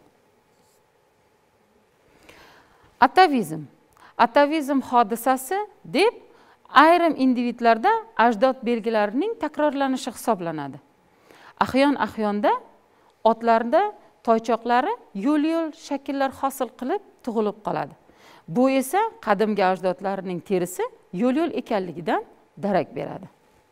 Atavizm. Atavizm hodisasi deb ayrim individlarda ajdod belgilarining takrorlanishi hisoblanadi. Ahyon-ahyonda otlarda toychoqlari yo'l-yo'l shakllar hosil qilib tug'ilib qoladi. Bu esa qadimgi ajdodlarining terisi yo'l-yo'l ekanligidan darak beradi.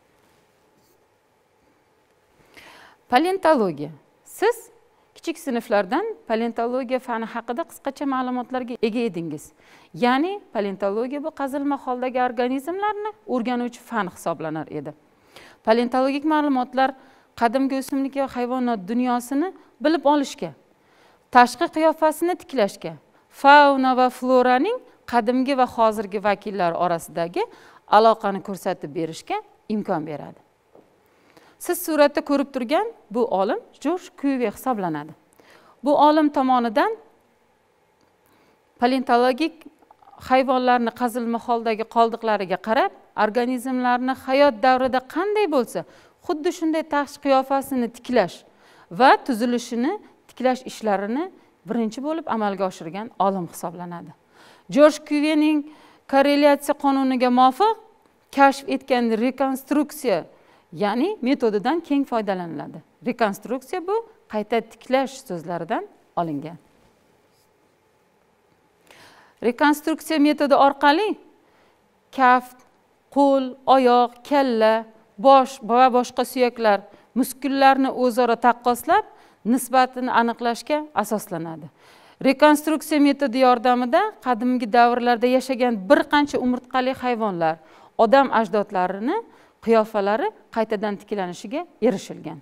Paleontologiya. Siz kichik sinflardan paleontologiya fani haqida qisqacha ma'lumotlarga ega edingiz. Ya'ni paleontologiya bu qazilma holdagi organizmlarni o'rganuvchi fan hisoblanar edi. Paleontologik ma'lumotlar qadimgi o'simlik va hayvonot dunyosini bilib olishga, tashqi qiyofasini tiklashga, fauna va floraning qadimgi va hozirgi vakillari orasidagi aloqani ko'rsatib berishga imkon beradi. Siz suratda ko'rib turgan bu olim Jorj Cuvier hisoblanadi. Bu olim tomonidan paleontologik hayvonlarni qazilma holdagi qoldiqlariga qarab, organizmlarni hayot davrida qanday bo'lsa, xuddi shunday tashqi qiyofasini tiklash va tuzilishini tiklash ishlarini birinchi bo'lib amalga oshirgan olim hisoblanadi. Jorj Cuvierning korrelyatsiya qonuniga muvofiq kashf etgan rekonstruksiya, ya'ni metodidan keng foydalaniladi. Rekonstruksiya bu qayta tiklash so'zlaridan olingan. Rekonstruksiya metodi orqali kaft, qo'l, oyoq, kalla, bosh va boshqa suyaklar, muskullarni o'zaro taqqoslab, nisbatini aniqlashga asoslanadi. Rekonstruksiya metodi yordamida qadimgi davrlarda yashagan bir qancha umurtqali hayvonlar, odam ajdodlarini qiyofalari qaytadan tiklanishiga erishilgan.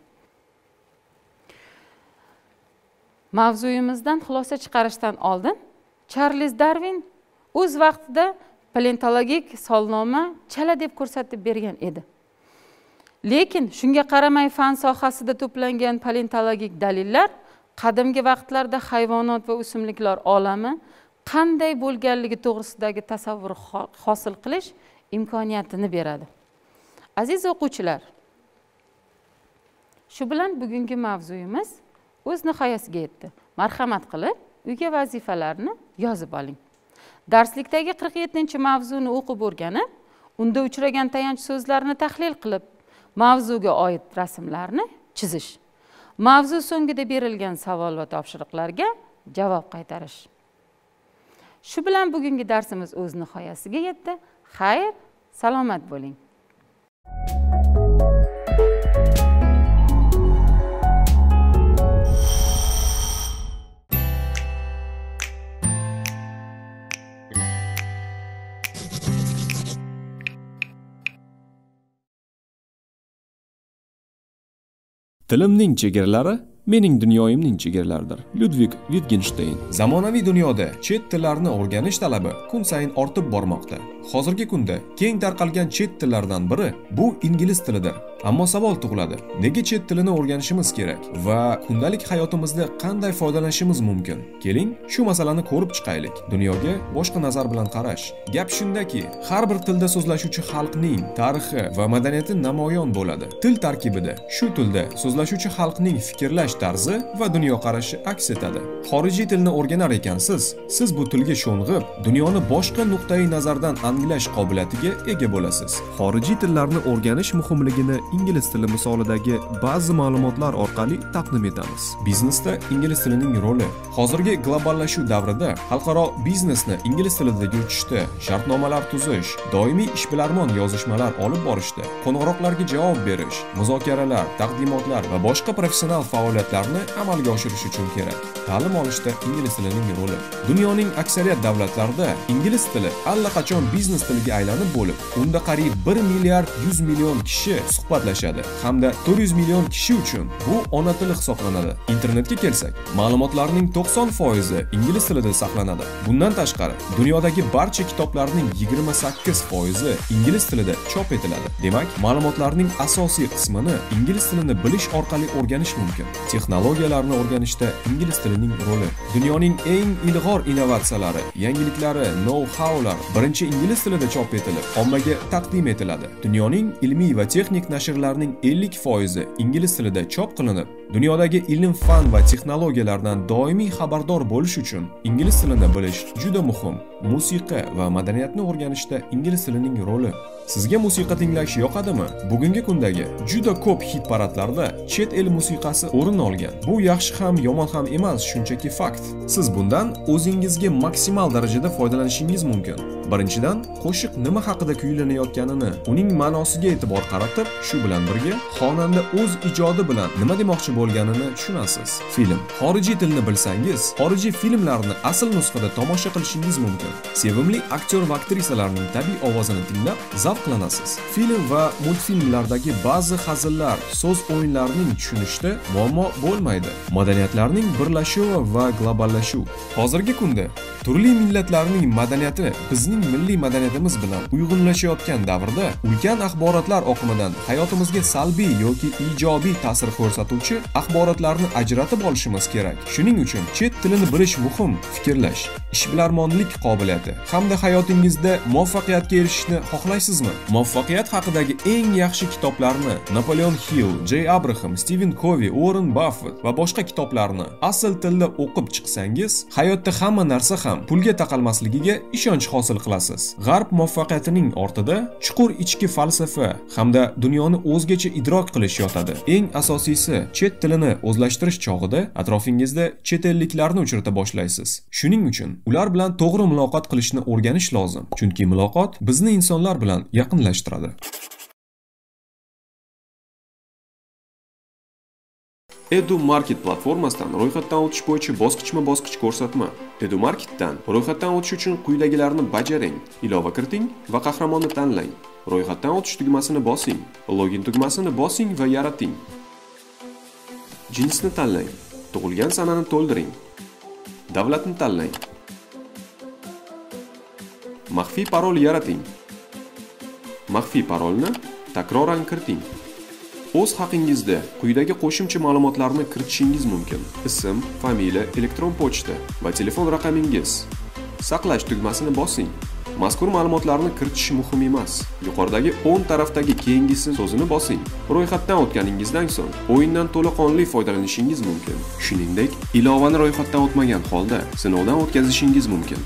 Mavzuyimizdan xulosa chiqarishdan oldin Charles Darwin o'z vaqtida paleontologik solnoma chala deb ko'rsatib bergan edi. Lekin shunga qaramay fan sohasida to'plangan paleontologik dalillar qadimgi vaqtlarda hayvonot va o'simliklar olami qanday bo'lganligi to'g'risidagi tasavvur hosil qilish imkoniyatini beradi. Aziz o'quvchilar, shu bilan bugungi mavzuyimiz o'z nihoyasiga yetdi. Marhamat qilib, uyga vazifalarni yozib oling. Darslikdagi 47-mavzuni o'qib o'rganib, unda uchragan tayanch so'zlarni tahlil qilib, mavzuga oid rasmlarni chizish. Mavzu so'ngida berilgan savol va topshiriqlarga javob qaytarish. Shu bilan bugungi darsimiz o'z nihoyasiga yetdi. Xayr, salomat bo'ling. Tilimning chegaralari mening dunyoyimning chegaralaridir. Ludvig Wittgenstein. Zamonaviy dunyoda chet tillarini o'rganish talabi kun sayin ortib bormoqda. Hozirgi kunda keng tarqalgan chet tillardan biri bu ingliz tilidir. Ammo savol tug'iladi. Nega chet tilini o'rganishimiz kerak va kundalik hayotimizda qanday foydalanishimiz mumkin? Keling, shu masalani ko'rib chiqaylik. Dunyoga boshqa nazar bilan qarash. Gap shundaki, har bir tilda so'zlashuvchi xalqning tarixi va madaniyati namoyon bo'ladi. Til tarkibida shu tilda so'zlashuvchi xalqning fikrlash tarzi va dunyoqarashi aks etadi. Xorijiy tilni o'rganar ekansiz, siz bu tilga sho'ng'ib, dunyoni boshqa nuqtai nazardan anglash qobiliyatiga ega bo'lasiz. Xorijiy tillarni o'rganish muhimligini ingliz tili misolidagi ba'zi ma'lumotlar orqali taqdim etamiz. Biznesda ingliz tilining roli. Hozirgi globallashuv davrida xalqaro biznesni ingliz tilida yuritishda, shartnomalar tuzish, doimiy ishbilarmon yozishmalar olib borishda, qo'ng'iroqlarga javob berish, muzokaralar, taqdimotlar va boshqa professional faoliyatlarni amalga oshirish uchun kerak. Ta'lim olishda ingliz tilining roli. Dunyoning aksariyat davlatlarida ingliz tili allaqachon biznes tiliga aylanib bo'lib, unda qariyb 1 milliard 100 million kishi suhbatlashadi hamda 400 million kishi uchun bu ona tili hisoblanadi. Internetga kelsak, ma'lumotlarning 90% ingliz tilida saqlanadi. Bundan tashqari, dunyodagi barcha kitoblarning 28% ingliz tilida chop etiladi. Demak, ma'lumotlarning asosiy qismini ingliz tilini bilish orqali o'rganish mumkin. Texnologiyalarni o'rganishda ingliz tilining roli. Dunyoning eng ilg'or innovatsiyalari, yangiliklari, know-howlar birinchi ingliz tilida chop etilib, ommaga taqdim etiladi. Dunyoning ilmiy va texnik nashrlarning 50% ingliz tilida chop qilinib, dunyodagi ilm-fan va texnologiyalardan doimiy xabardor bo'lish uchun ingliz tilini bilish juda muhim. Musiqa va madaniyatni o'rganishda ingliz tilining roli. Sizga musiqa tinglash yoqadimi? Bugungi kundagi juda ko'p hit paradlarda chet el musiqasi o'rin olgan. Bu yaxshi ham, yomon ham emas, shunchaki fakt. Siz bundan o'zingizga maksimal darajada foydalanishingiz mumkin. Birinchidan, qo'shiq nima haqida kuylanayotganini, uning ma'nosiga e'tibor qaratib, shu bilan birga xonanda o'z ijodi bilan nima demoqchi bo'lganini tushunasiz. Film. Xorijiy tilni bilsangiz, xorijiy filmlarni asl nusxada tomosha qilishingiz mumkin. Sevimli aktyor va aktrisalarning tabiiy ovozini tinglab zavq qilinasiz. Film va multfilmlardagi ba'zi hazillar, so'z o'yinlarining tushunishda muammo bo'lmaydi. Madaniyatlarning birlashuvi va globallashuv. Hozirgi kunda turli millatlarning madaniyati bizning milliy madaniyatimiz bilan uyg'unlashayotgan davrda ulkan axborotlar oqimidan hayotimizga salbiy yoki ijobiy ta'sir ko'rsatuvchi axborotlarni ajratib olishimiz kerak. Shuning uchun chet tilini bilish muhim. Fikrlash, ishbilarmonlik qobiliyati hamda hayotingizda muvaffaqiyatga erishishni xohlaysizmi? Muvaffaqiyat haqidagi eng yaxshi kitoblarni Napoleon Hill, Jay Abraham, Stephen Covey, Warren Buffett va boshqa kitoblarni asl tilda o'qib chiqsangiz, hayotda hamma narsa ham pulga taqalmasligiga ishonch hosil qilasiz. G'arb muvaffaqiyatining ortida chuqur ichki falsafa hamda dunyoni o'zgacha idrok qilish yotadi. Eng asosiysi, chet tilini o'zlashtirish chog'ida atrofingizda chet elliklarni uchrata boshlaysiz. Shuning uchun ular bilan to'g'ri muloqot qilishni o'rganish lozim. Chunki muloqot bizni insonlar bilan yaqinlashtiradi. EduMarket platformasidan ro'yxatdan o'tish bo'yicha bosqichma-bosqich ko'rsatma. EduMarketdan ro'yxatdan o'tish uchun quyidagilarni bajaring. Ilova kiriting va qahramonni tanlang. Ro'yxatdan o'tish tugmasini bosing. Login tugmasini bosing va yarating. Jinsni tanlang. Tug'ilgan sanani to'ldiring. Davlatni tanlang. Maxfiy parol yarating. Maxfiy parolni takroran kiriting. O'z haqingizda quyidagi qo'shimcha ma'lumotlarni kiritishingiz mumkin. Ism, familiya, elektron pochta va telefon raqamingiz. Saqlash tugmasini bosing. Mazkur ma'lumotlarni kiritish muhim emas. Yuqoridagi o'ng tarafdagi keyingisi so'zini bosing. Ro'yxatdan o'tganingizdan so'ng o'yindan to'laqonli foydalanishingiz mumkin. Shuningdek, ilovani ro'yxatdan o'tmagan holda sinovdan o'tkazishingiz mumkin.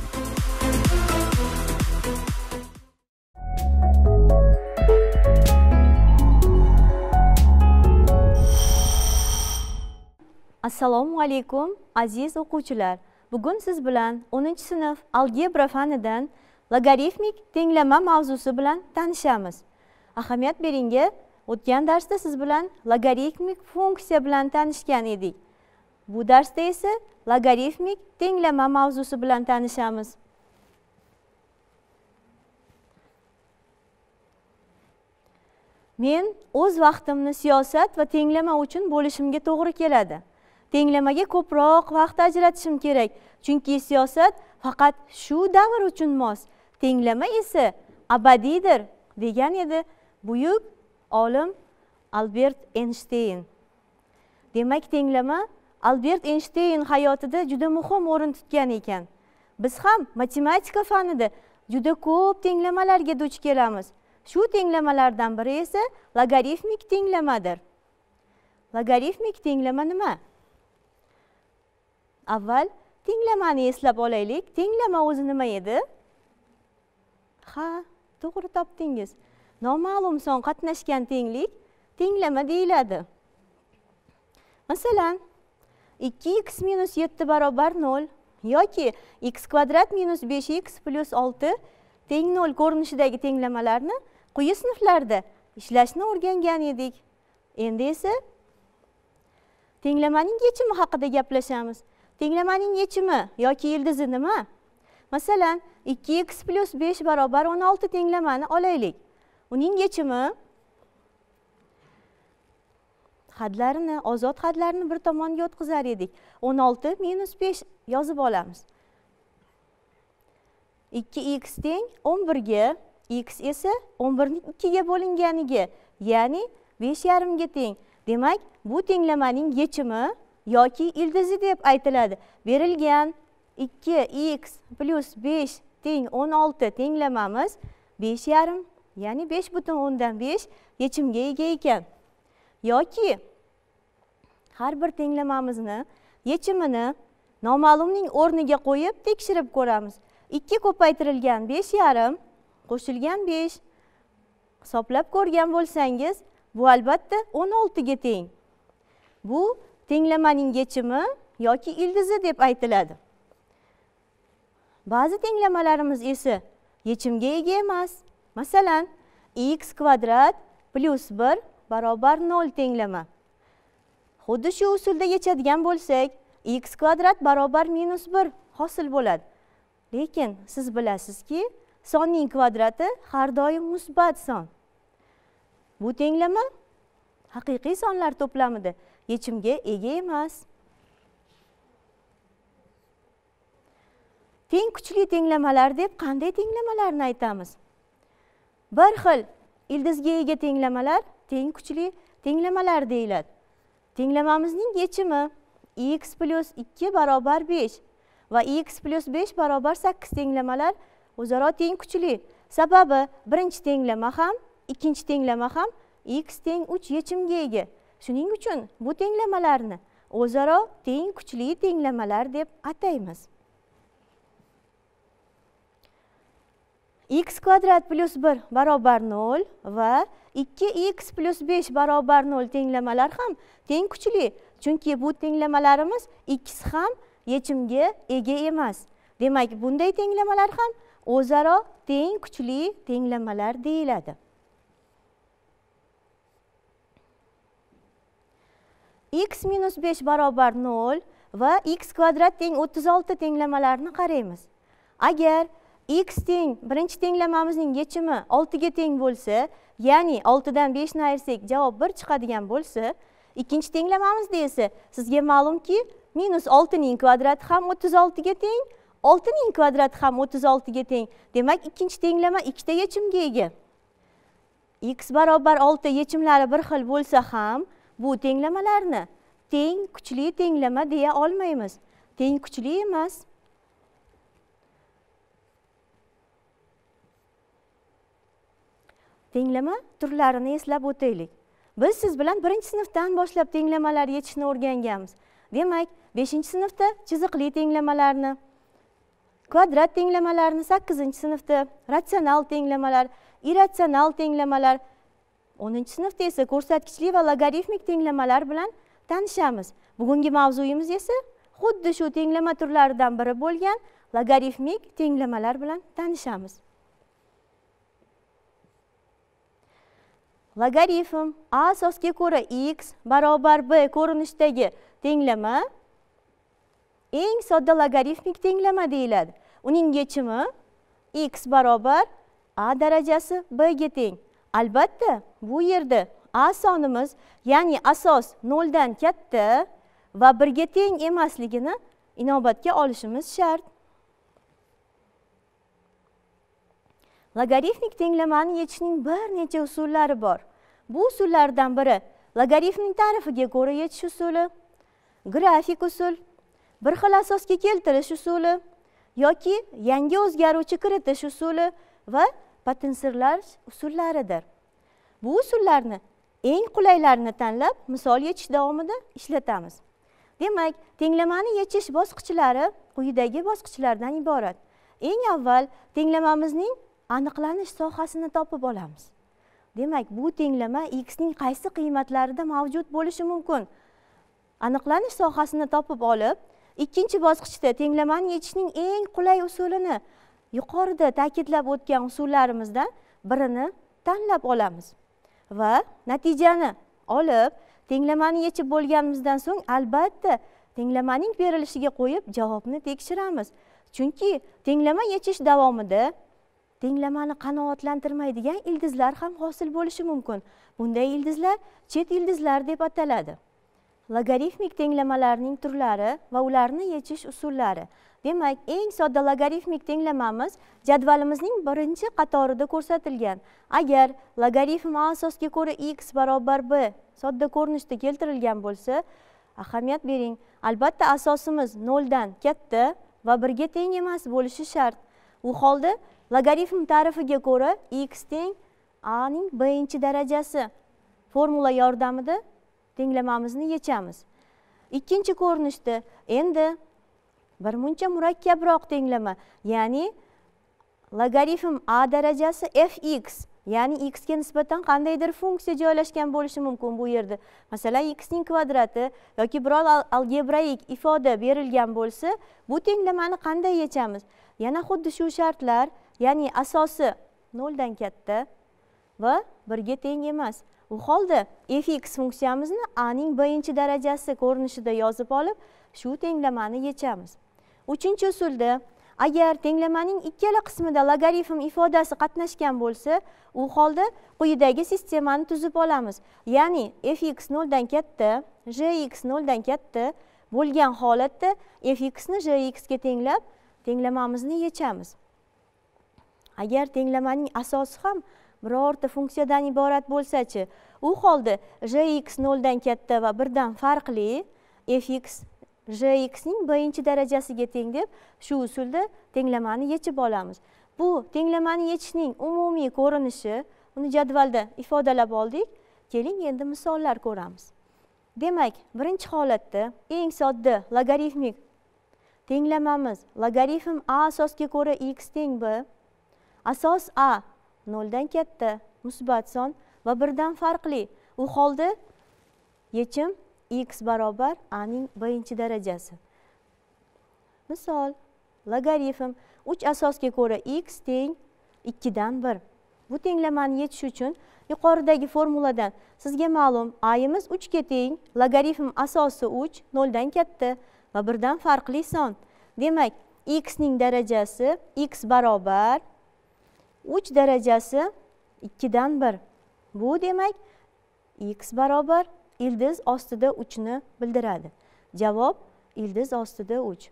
Assalomu alaykum aziz o'quvchilar. Bugun siz bilan 10-sinf algebra fanidan logaritmik tenglama mavzusi bilan tanishamiz. Ahamiyat beringi, o'tgan darsda siz bilan logaritmik funksiya bilan tanishgan edik. Bu darsda esa logaritmik tenglama mavzusi bilan tanishamiz. men o'z vaqtimni siyosat va tenglama uchun bo'lishimga to'g'ri keladi. Tenglamaga ko'proq vaqt ajratishim kerak, chunki siyosat faqat shu davr uchun mos, tenglama esa abadiydir, degan edi buyuk olim Albert Einstein. Demak, tenglama Albert Einstein hayotida juda muhim o'rin tutgan ekan. Biz ham matematika fanida juda ko'p tenglamalarga duch kelamiz. Shu tenglamalardan biri esa logaritmik tenglamadir. Logaritmik tenglama nima? Avval tenglamani eslab olaylik. Tenglama o'zi nima edi? Ha, to'g'ri topdingiz. Noma'lum son qatnashgan tenglik tenglama deyiladi. Masalan, 2x minus 7 barobar 0 yoki x kvadrat minus 5x plus 6 teng 0 ko'rinishidagi tenglamalarni quyi sinflarda ishlashni o'rgangan edik. Endi esa tenglamaning yechimi haqida gaplashamiz. Tenglamaning yechimi yoki ildizi nima? Masalan, 2x plus 5 barobar 16 tenglamani olaylik. Uning yechimi hadlarini, ozod hadlarini bir tomonga o'tkazar edik. 16 minus 5 yozib olamiz. 2x teng 11 ga, x esa 11 ning 2 ga bo'linganiga, ya'ni 5,5 ga teng. Demak, bu tenglamaning yechimi yoki ildizi deb aytiladi. Berilgan 2x plus 5 teng 16 tenglamamiz 5,5, ya'ni 5,5 yechimga ega ekan. Yoki har bir tenglamamizni yechimini noma'lumning o'rniga qo'yib tekshirib ko'ramiz. 2 ko'paytirilgan 5,5 qo'shilgan 5 hisoblab ko'rgan bo'lsangiz, bu albatta 16 ga teng. Bu tenglamaning yechimi yoki ildizi deb aytiladi. Ba'zi tenglamalarimiz esa yechimga ega emas. Masalan, x kvadrat plus 1 barobar 0 tenglama. Xuddi shu usulda yechadigan bo'lsak, x kvadrat barobar minus 1 hosil bo'ladi. Lekin siz bilasizki, sonning kvadrati har doim musbat son. Bu tenglama haqiqiy sonlar to'plamida yechimga ega emas. Teng kuchli tenglamalar deb qanday tenglamalarni aytamiz? Bir xil ildizga ega tenglamalar teng kuchli tenglamalar deyiladi. Tenglamamizning yechimi x plus 2 barobar 5 va x plus 5 barobar 8 tenglamalar o'zaro teng kuchli. Sababi birinchi tenglama ham, ikkinchi tenglama ham x teng 3 yechimga ega. Shuning uchun bu tenglamalarni o'zaro teng kuchli tenglamalar deb ataymiz. X kvadrat plus 1 barobar 0 va 2x plus 5 barobar 0 tenglamalar ham teng kuchli. Chunki bu tenglamalarimiz ikkisi ham yechimga ega emas. Demak, bunday tenglamalar ham o'zaro teng kuchli tenglamalar deyiladi. X minus 5 barobar 0 va x kvadrat teng 36 tenglamalarini qaraymiz. Agar x teng birinchi tenglamamizning yechimi 6 ga teng bo'lsa, ya'ni 6 dan 5 ni ayirsak javob 1 chiqadigan bo'lsa, ikkinchi tenglamamizda esa sizga ma'lumki, minus 6 ning kvadrati ham 36 ga teng, 6 ning kvadrati ham 36 ga teng. Demak, ikkinchi tenglama ikkita yechimga ega. X barobar 6 yechimlari bir xil bo'lsa ham, bu tenglamalarni teng kuchli tenglama deya olmaymiz. Teng kuchli emas. Tenglama turlarini eslab o'taylik. Biz siz bilan birinchi sinfdan boshlab tenglamalar yechishni o'rganganmiz. Demak, 5-sinfda chiziqli tenglamalarni, kvadrat tenglamalarni, 8-sinfda ratsional tenglamalar, irratsional tenglamalar, 10-sinfda esa ko'rsatkichli va logaritmik tenglamalar bilan tanishamiz. Bugungi mavzuyimiz esa xuddi shu tenglama turlaridan biri bo'lgan logaritmik tenglamalar bilan tanishamiz. Logaritm A asosga ko'ra x barobar b ko'rinishdagi tenglama eng sodda logaritmik tenglama deyiladi. Uning yechimi x barobar a darajasi b ga teng. albatta bu yerda a sonimiz, ya'ni asos 0 dan katta va 1 ga teng emasligini inobatga olishimiz shart. Logarifmik tenglamani yechishning bir necha usullari bor. Bu usullardan biri logarifmning ta'rifiga ko'ra yechish usuli, grafik usul, bir xil asosga keltirish usuli yoki yangi o'zgaruvchi kiritish usuli va potensialash usullaridir. Bu usullarni eng qulaylarini tanlab, misol yechish davomida ishlatamiz. Demak, tenglamani yechish bosqichlari quyidagi bosqichlardan iborat. Eng avval tenglamamizning aniqlanish sohasini topib olamiz. Demak, bu tenglama x ning qaysi qiymatlarida mavjud bo'lishi mumkin? Aniqlanish sohasini topib olib, ikkinchi bosqichda tenglamani yechishning eng qulay usulini yuqorida ta'kidlab o'tgan usullarimizdan birini tanlab olamiz. Va natijani olib, tenglamani yechib bo'lganimizdan so'ng albatta tenglamaning berilishiga qo'yib javobni tekshiramiz. Chunki tenglama yechish davomida tenglamani qanoatlantirmaydigan ildizlar ham hosil bo'lishi mumkin. Bunday ildizlar chet ildizlar deb ataladi. Logarifmik tenglamalarning turlari va ularni yechish usullari. Demak, eng sodda logarifmik tenglamamiz jadvalimizning birinchi qatorida ko'rsatilgan. Agar logarifm a asosga ko'ra x barobar b sodda ko'rinishda keltirilgan bo'lsa, ahamiyat bering. Albatta asosimiz 0 dan katta va 1 ga teng emas bo'lishi shart. U holda logarifm ta'rifiga ko'ra x teng a ning birinchi darajasi formula yordamida tenglamamizni yechamiz. Ikkinchi ko'rinishda endi bir muncha murakkabroq tenglama, ya'ni logarifm a darajasi fx, ya'ni x ga nisbatan qandaydir funksiya joylashgan bo'lishi mumkin bu yerda. Masalan, x ning kvadrati yoki biror algebraik ifoda berilgan bo'lsa, bu tenglamani qanday yechamiz? Yana xuddi shu shartlar, ya'ni asosi 0 dan katta va 1 ga teng emas. U holda fx funksiyamizni a ning birinchi darajasi ko'rinishida yozib olib, shu tenglamani yechamiz. Uchinchi usulda agar tenglamaning ikkala qismida logarifm ifodasi qatnashgan bo'lsa, u holda quyidagi sistemani tuzib olamiz. Ya'ni fx 0 dan katta, jx 0 dan katta bo'lgan holatda fx ni jx ga tenglab tenglamamizni yechamiz. Agar tenglamaning asosi ham birorta funksiyadan iborat bo'lsa-chi, u holda jx 0 dan katta va 1 dan farqli fx jx ning birinchi darajasiga teng deb shu usulda tenglamani yechib olamiz. Bu tenglamani yechishning umumiy ko'rinishi, uni jadvalda ifodalab oldik. Keling endi misollar ko'ramiz. Demak, birinchi holatda eng sodda logarifmik tenglamamiz logarifm a asosga ko'ra x teng b, asos a 0 dan katta, musbat son va 1 dan farqli. U holda yechim x barobar a ning birinchi darajasi. Misol, logarifm 3 asosga ko'ra x teng 2 dan 1. Bu tenglamani yechish uchun yuqoridagi formuladan sizga ma'lum, a'yimiz 3 ga teng, logarifm asosi 3 0 dan katta va 1 dan farqli son. Demak, x ning darajasi x barobar 3 darajasi 2 dan 1. Bu demak x barobar ildiz ostida 3 ni bildiradi. Javob ildiz ostida 3.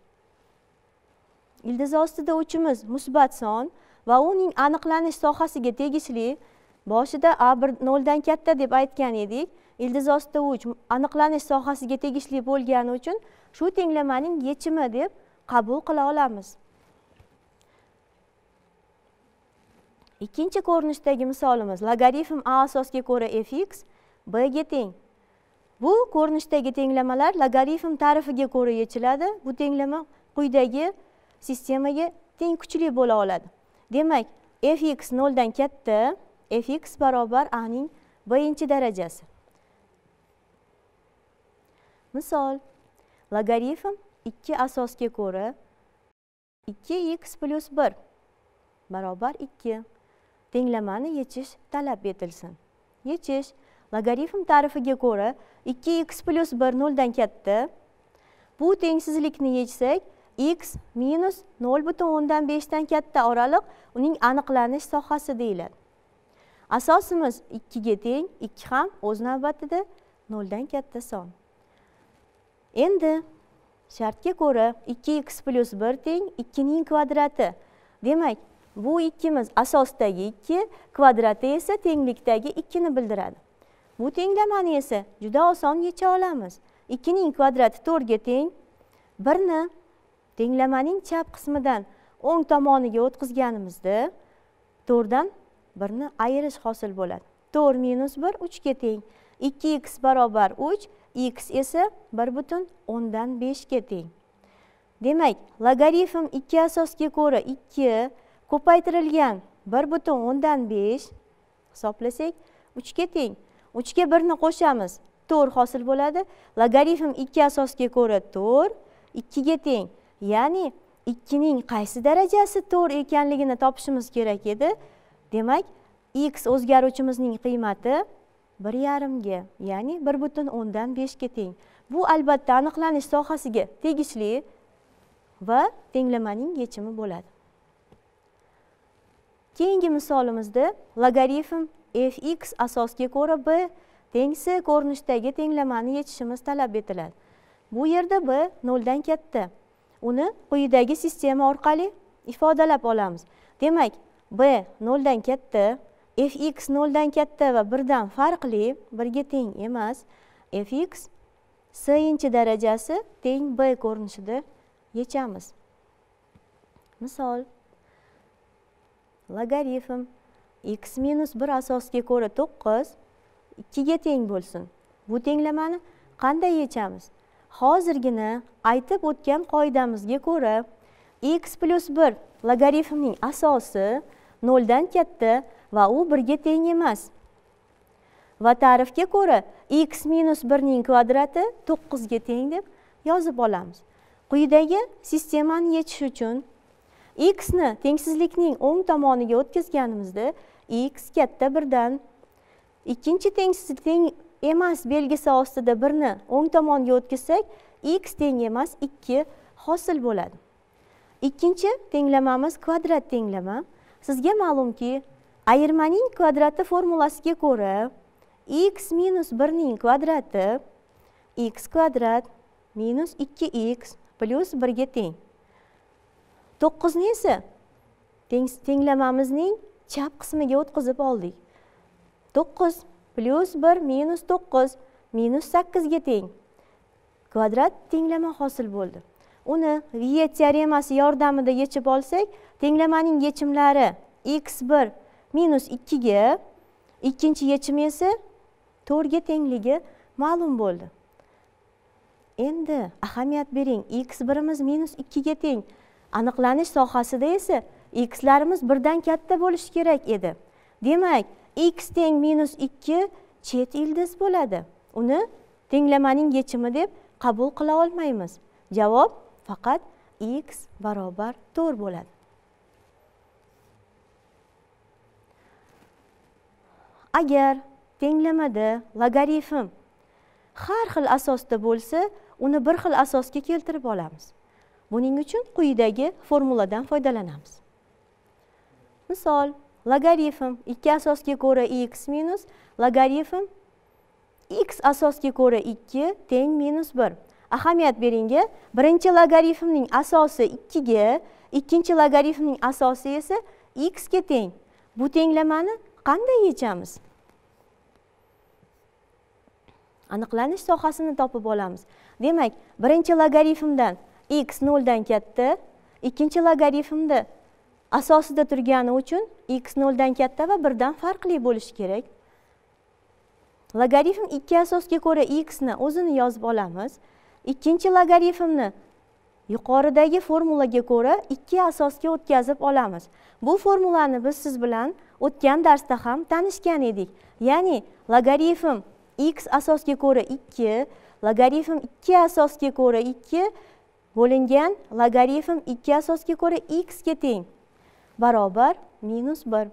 Ildiz ostida 3 imiz musbat son va uning aniqlanish sohasiga tegishli. Boshida a1 0 dan katta deb aytgan edik. Ildiz ostida 3 aniqlanish sohasiga tegishli bo'lgani uchun shu tenglamaning yechimi deb qabul qila olamiz. Ikkinchi ko'rinishdagi misolimiz logarifm a asosga ko'ra fx b ga teng. Bu ko'rinishdagi tenglamalar logarifm ta'rifiga ko'ra yechiladi. Bu tenglama quyidagi sistemaga teng kuchli bo'la oladi. Demak, fx 0 dan katta, fx barobar a ning birinchi darajasi. Misol, logarifm 2 asosga ko'ra 2x plus 1 barobar 2. Tenglamani yechish talab etilsin. Yechish logarifm ta'rifiga ko'ra 2x plus 1 0 dan katta. Bu tengsizlikni yechsak, x minus 0,5 dan katta oraliq uning aniqlanish sohasi deyiladi. Asosimiz 2 ga teng, 2 ham o'z navbatida 0 dan katta son. Endi shartga ko'ra 2x plus 1 teng 2 ning kvadrati. Demak, bu 2 miz asosdagi 2, kvadrati esa tenglikdagi 2 ni bildiradi. Bu tenglamani esa juda oson yecha olamiz. 2 ning kvadrati 4 ga teng. 1 ni tenglamaning chap qismidan o'ng tomoniga o'tkazganimizda 4 dan 1 ni ayirish hosil bo'ladi. 4 minus 1 3 ga teng. 2x barobar 3, x esa 1,10 dan 5 ga teng. Demak, logaritm 2 asosga ko'ra 2 ko'paytirilgan 1,10 dan 5 hisoblasak 3 ga teng. 3 ga 1 ni qo'shamiz, 4 hosil bo'ladi. Logaritm 2 asosga ko'ra 4, 2 ga teng. Ya'ni 2 ning qaysi darajasi 4 ekanligini topishimiz kerak edi. Demak, x o'zgaruvchimizning qiymati 1,5 ga, ya'ni 1,10 dan 5 ga teng. Bu albatta aniqlanish sohasiga tegishli va tenglamaning yechimi bo'ladi. Keyingi misolimizda logaritm fx asosga ko'ra b teng c ko'rinishdagi tenglamani yechishimiz talab etiladi. Bu yerda b 0 dan katta. Uni quyidagi sistema orqali ifodalab olamiz. Demak, b 0 dan katta, fx 0 dan katta va 1 dan farqli, 1 ga teng emas. Fx c-inchi darajasi teng b ko'rinishida yechamiz. Misol, logaritm x minus 1 asosga ko'ra 9 2 ga teng bo'lsin. Bu tenglamani qanday yechamiz? Hozirgina aytib o'tgan qoidamizga ko'ra x plus 1 logaritmning asosi 0 dan katta va u 1 ga teng emas. Va ta'rifga ko'ra x minus 1 ning kvadrati 9 ga teng deb yozib olamiz. Quyidagi sistemani yechish uchun x ni tengsizlikning o'ng tomoniga o'tkazganimizda x katta 1 dan, ikkinchi tengsizlik teng emas belgisi ostida 1 ni o'ng tomonga o'tkazsak x teng emas 2 hosil bo'ladi. Ikkinchi tenglamamiz kvadrat tenglama. Sizga ma'lumki, ayirmaning kvadrati formulasiga ko'ra x minus 1 ning kvadrati x kvadrat minus 2x plus 1 ga teng. 9 ni esa tenglamamizning chap qismiga o'tkazib oldik. 9 plus 1 minus 9 minus 8 ga teng. Kvadrat tenglama hosil bo'ldi. Uni Viye teoremasi yordamida yechib olsak, tenglamaning yechimlari x1 minus 2 ga, ikkinchi yechimi esa 4 ga tengligi ma'lum bo'ldi. Endi ahamiyat bering, x1imiz minus 2 ga teng. Aniqlanish sohasida esa xlarimiz 1 dan katta bo'lishi kerak edi. Demak, x teng minus 2 chet ildiz bo'ladi. Uni tenglamaning yechimi deb qabul qila olmaymiz. Javob faqat x barobar 4 bo'ladi. Agar tenglamada logaritm har xil asosda bo'lsa, uni bir xil asosga keltirib olamiz. Buning uchun quyidagi formuladan foydalanamiz. Misol, logaritm 2 asosga ko'ra x minus logaritm x asosga ko'ra 2 teng minus 1. Ahamiyat beringa, birinchi logaritmning asosi 2 ga, ikkinchi logaritmning asosi esa x ga teng. Bu tenglamani qanday yechamiz? Aniqlanish sohasini topib olamiz. Demak, birinchi logaritmdan x 0 dan katta, ikkinchi logaritmda asosida turgani uchun x 0 dan katta va 1 dan farqli bo'lishi kerak. Logaritm 2 asosga ko'ra x ni o'zini yozib olamiz. Ikkinchi logaritmni yuqoridagi formulaga ko'ra 2 asosga o'tkazib olamiz. Bu formulani biz siz bilan o'tgan darsda ham tanishgan edik. Ya'ni logaritm x asosga ko'ra 2, logaritm 2 asosga ko'ra 2 bo'lingan logaritm 2 asosga ko'ra x ga teng barobar minus 1.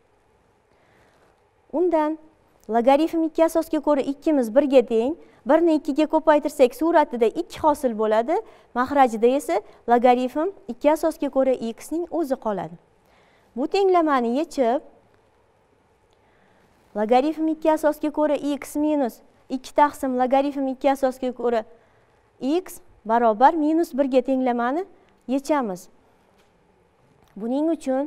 Undan logaritm 2 asosga ko'ra 2 miz 1 ga teng, 1 ni 2 ga ko'paytirsak suratida 2 hosil bo'ladi. Mahrajida esa logaritm 2 asosga ko'ra x ning o'zi qoladi. Bu tenglamani yechib logaritm 2 asosga ko'ra x minus 2 taqsim logaritm 2 asosga ko'ra x barobar minus 1 ga tenglamani yechamiz. Buning uchun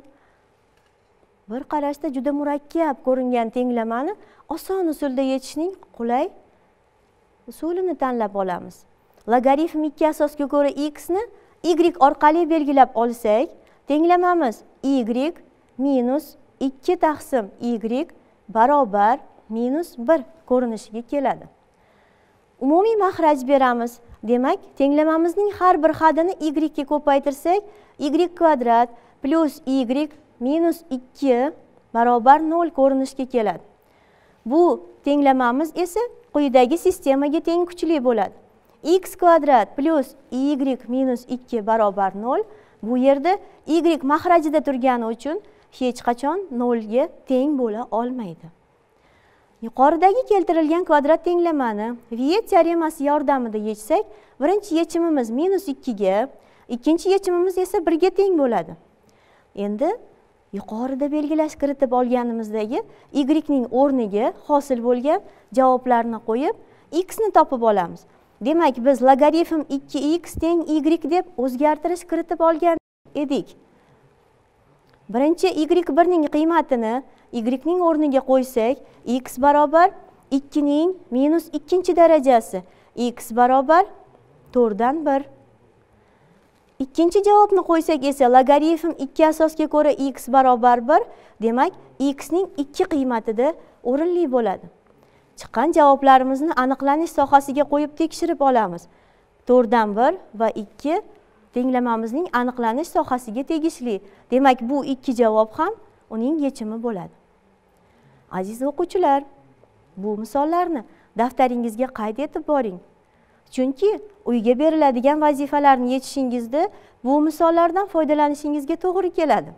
bir qarashda juda murakkab ko'ringan tenglamani oson usulda yechishning qulay usulini tanlab olamiz. Logaritm 2 asosga ko'ra x ni y orqali belgilab olsak, tenglamamiz y minus 2 taqsim y barobar minus 1 ko'rinishiga keladi. Umumiy maxraj beramiz. Demak, tenglamamizning har bir hadini y ga ko'paytirsak, y kvadrat plus y minus 2 barobar 0 ko'rinishga keladi. Bu tenglamamiz esa quyidagi sistemaga teng kuchli bo'ladi. X kvadrat plus y minus 2 barobar 0. Bu yerda y maxrajida turgani uchun hech qachon 0 ga teng bo'la olmaydi. Yuqoridagi keltirilgan kvadrat tenglamani Viet teoremasi yordamida yechsak, birinchi yechimimiz minus 2 ga, ikkinchi yechimimiz esa 1 ga teng bo'ladi. Endi yuqorida belgilash kiritib olganimizdagi y ning o'rniga hosil bo'lgan javoblarni qo'yib, x ni topib olamiz. Demak, biz logaritm 2x teng y deb o'zgartirish kiritib olgan edik. Birinchi y1 ning qiymatini y ning o'rniga qo'ysak, x barobar 2 ning minus 2 darajasi, x barobar 4 dan 1. Ikkinchi javobni qo'ysak esa logaritm 2 asosga ko'ra x barobar 1, demak x ning 2 qiymatida o'rinli bo'ladi. Chiqqan javoblarimizni aniqlanish sohasiga qo'yib tekshirib olamiz. 4 dan 1 va 2 tenglamamizning aniqlanish sohasiga tegishli. Demak, bu ikki javob ham uning yechimi bo'ladi. Aziz o'quvchilar, bu misollarni daftaringizga qayd etib boring. Chunki uyga beriladigan vazifalarni yechishingizda bu misollardan foydalanishingizga to'g'ri keladi.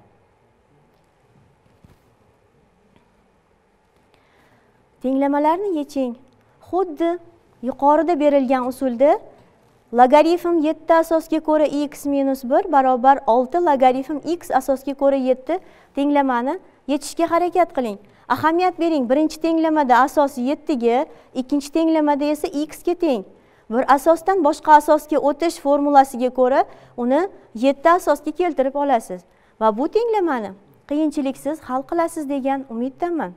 Tenglamalarni yeching. Xuddi yuqorida berilgan usulda logaritm 7 asosga ko'ra x minus 1 barobar 6 logaritm x asosga ko'ra 7 tenglamani yechishga harakat qiling. Ahamiyat bering, birinchi tenglamada asosi 7 ga, ikkinchi tenglamada esa x ga teng. Bir asosdan boshqa asosga o'tish formulasiga ko'ra uni 7 asosga keltirib olasiz va bu tenglamani qiyinchiliksiz hal qilasiz degan umiddaman.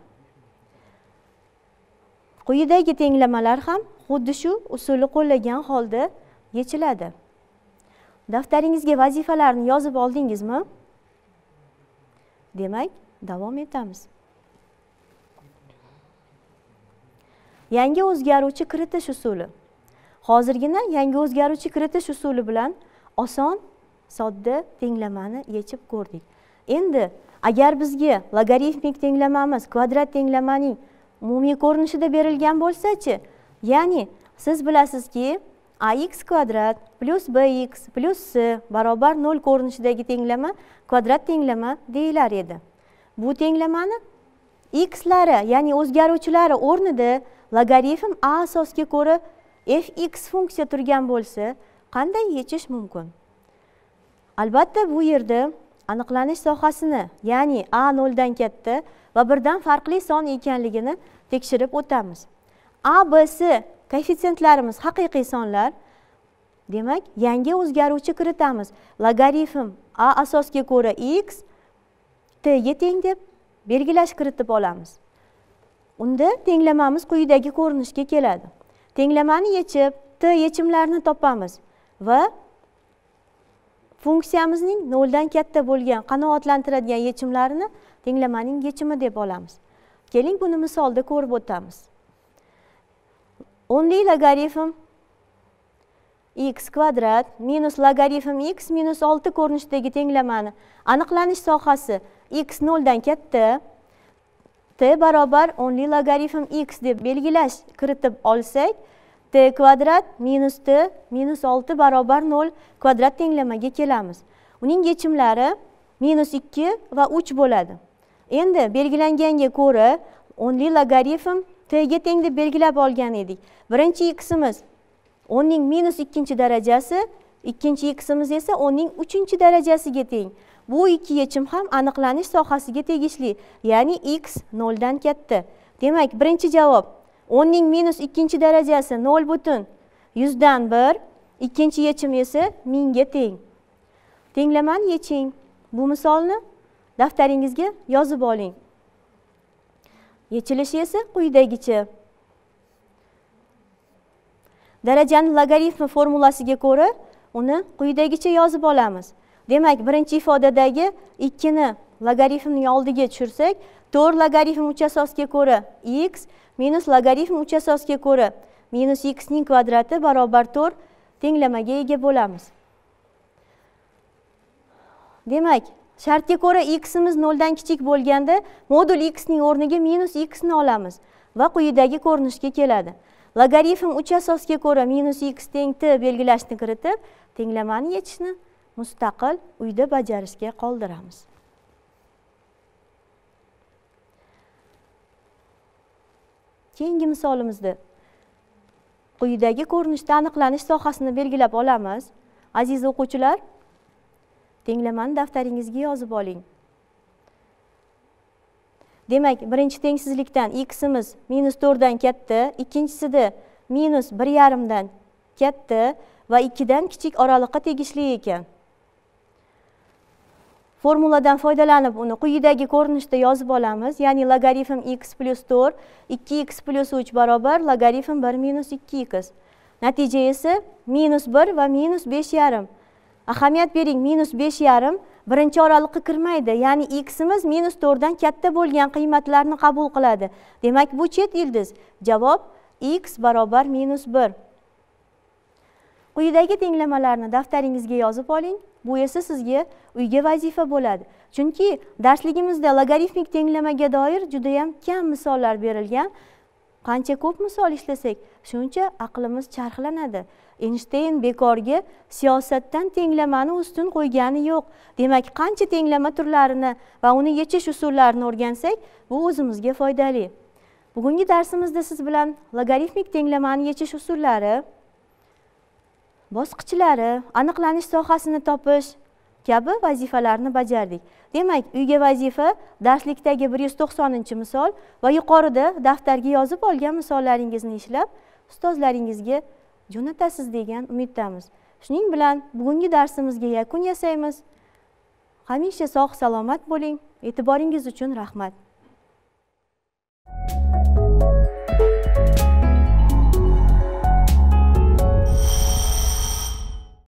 Quyidagi tenglamalar ham xuddi shu usulni qo'llagan holda yechiladi. Daftaringizga vazifalarni yozib oldingizmi? Demak, davom etamiz. Yangi o'zgaruvchi kiritish usuli. Hozirgina yangi o'zgaruvchi kiritish usuli bilan oson, sodda tenglamani yechib ko'rdik. Endi agar bizga logaritmik tenglamamiz kvadrat tenglamaning umumiy ko'rinishida berilgan bo'lsa-chi, ya'ni siz bilasizki, ax kvadrat plus bx plus c barobar 0 ko'rinishidagi tenglama kvadrat tenglama deyilar edi. Bu tenglamani xlari, ya'ni o'zgaruvchilari o'rnida logaritm a asosga ko'ra fx funksiya turgan bo'lsa, qanday yechish mumkin? Albatta, bu yerda aniqlanish sohasini, ya'ni a 0 dan katta va 1 dan farqli son ekanligini tekshirib o'tamiz. A, B, C koeffitsiyentlarimiz haqiqiy sonlar. Demak, yangi o'zgaruvchi kiritamiz. Logaritm a asosga ko'ra x t ga teng deb belgilash kiritib olamiz. Unda tenglamamiz quyidagi ko'rinishga keladi. Tenglamani yechib, t yechimlarini topamiz va funksiyamizning 0 dan katta bo'lgan qanoatlantiradigan yechimlarini tenglamaning yechimi deb olamiz. Keling, buni misolda ko'rib o'tamiz. Onli logaritm x kvadrat minus logaritm x minus 6 ko'rinishidagi tenglamani aniqlanish sohasi x 0 dan katta, t barobar onli logaritm x deb belgilash kiritib olsak, t kvadrat minus t minus 6 barobar 0 kvadrat tenglamaga kelamiz. Uning yechimlari minus 2 va 3 bo'ladi. Endi belgilanganga ko'ra onli logaritm t ga teng deb belgilab olgan edik. Birinchi ximiz 10 ning minus 2 darajasi, ikkinchi ximiz esa 10 ning 3 darajasiga teng. Bu ikki yechim ham aniqlanish sohasiga tegishli, ya'ni x 0 dan katta. Demak, birinchi javob 10 ning minus ikkinchi darajasi 0,100dan 1, ikkinchi yechim esa 1000 ga teng. Tenglamani yeching. Bu misolni daftaringizga yozib oling. Yechilishi esa quyidagicha. Darajani logaritmi formulasiga ko'ra uni quyidagicha yozib olamiz. Demak, birinchi ifodadagi 2 ni logaritmning oldiga tushirsak, 4 logaritm uch asosga ko'ra x minus logaritm uch asosga ko'ra minus x ning kvadrati barobar 4 tenglamaga ega bo'lamiz. Demak, shartga ko'ra x'imiz 0 dan kichik bo'lganda modul x ning o'rniga minus x ni olamiz va quyidagi ko'rinishga keladi. Logaritm uch asosga ko'ra minus x teng t belgilashni kiritib, tenglamani yechishni mustaqil uyda bajarishga qoldiramiz. Keyingi misolimizda quyidagi ko'rinishda aniqlanish sohasini belgilab olamiz. Aziz o'quvchilar, tenglamani daftaringizga yozib oling. Demak, birinchi tengsizlikdan x'imiz minus 4 dan katta, ikkinchisida minus 1,5 dan katta va 2 dan kichik oraliqqa tegishli ekan. Formuladan foydalanib uni quyidagi ko'rinishda yozib olamiz. Ya'ni logaritm x plus 4, 2x plus 3 barobar logaritm 1 minus 2x. Natija esa minus 1 va minus 5,5. Ahamiyat bering, minus 5,5 birinchi oraliqqa kirmaydi. Ya'ni x'imiz minus 4 dan katta bo'lgan qiymatlarni qabul qiladi. Demak, bu chet ildiz. Javob x barobar minus 1. Quyidagi tenglamalarni daftaringizga yozib oling. Bu esa sizga uyga vazifa bo'ladi. Chunki darsligimizda logaritmik tenglamaga doir juda ham kam misollar berilgan. Qancha ko'p misol ishlasak, shuncha aqlimiz charxlanadi. Einstein bekorga siyosatdan tenglamani ustun qo'ygani yo'q. Demak, qancha tenglama turlarini va uni yechish usullarini o'rgansak, bu o'zimizga foydali. Bugungi darsimizda siz bilan logaritmik tenglamani yechish usullari, bosqichlari, aniqlanish sohasini topish kabi vazifalarni bajardik. Demak, uyga vazifa darslikdagi 190-misol va yuqorida daftarga yozib olgan misollaringizni ishlab ustozlaringizga jo'natasiz degan umiddamiz. Shuning bilan bugungi darsimizga yakun yasaymiz. Hamisha sog' salomat bo'ling. E'tiboringiz uchun rahmat.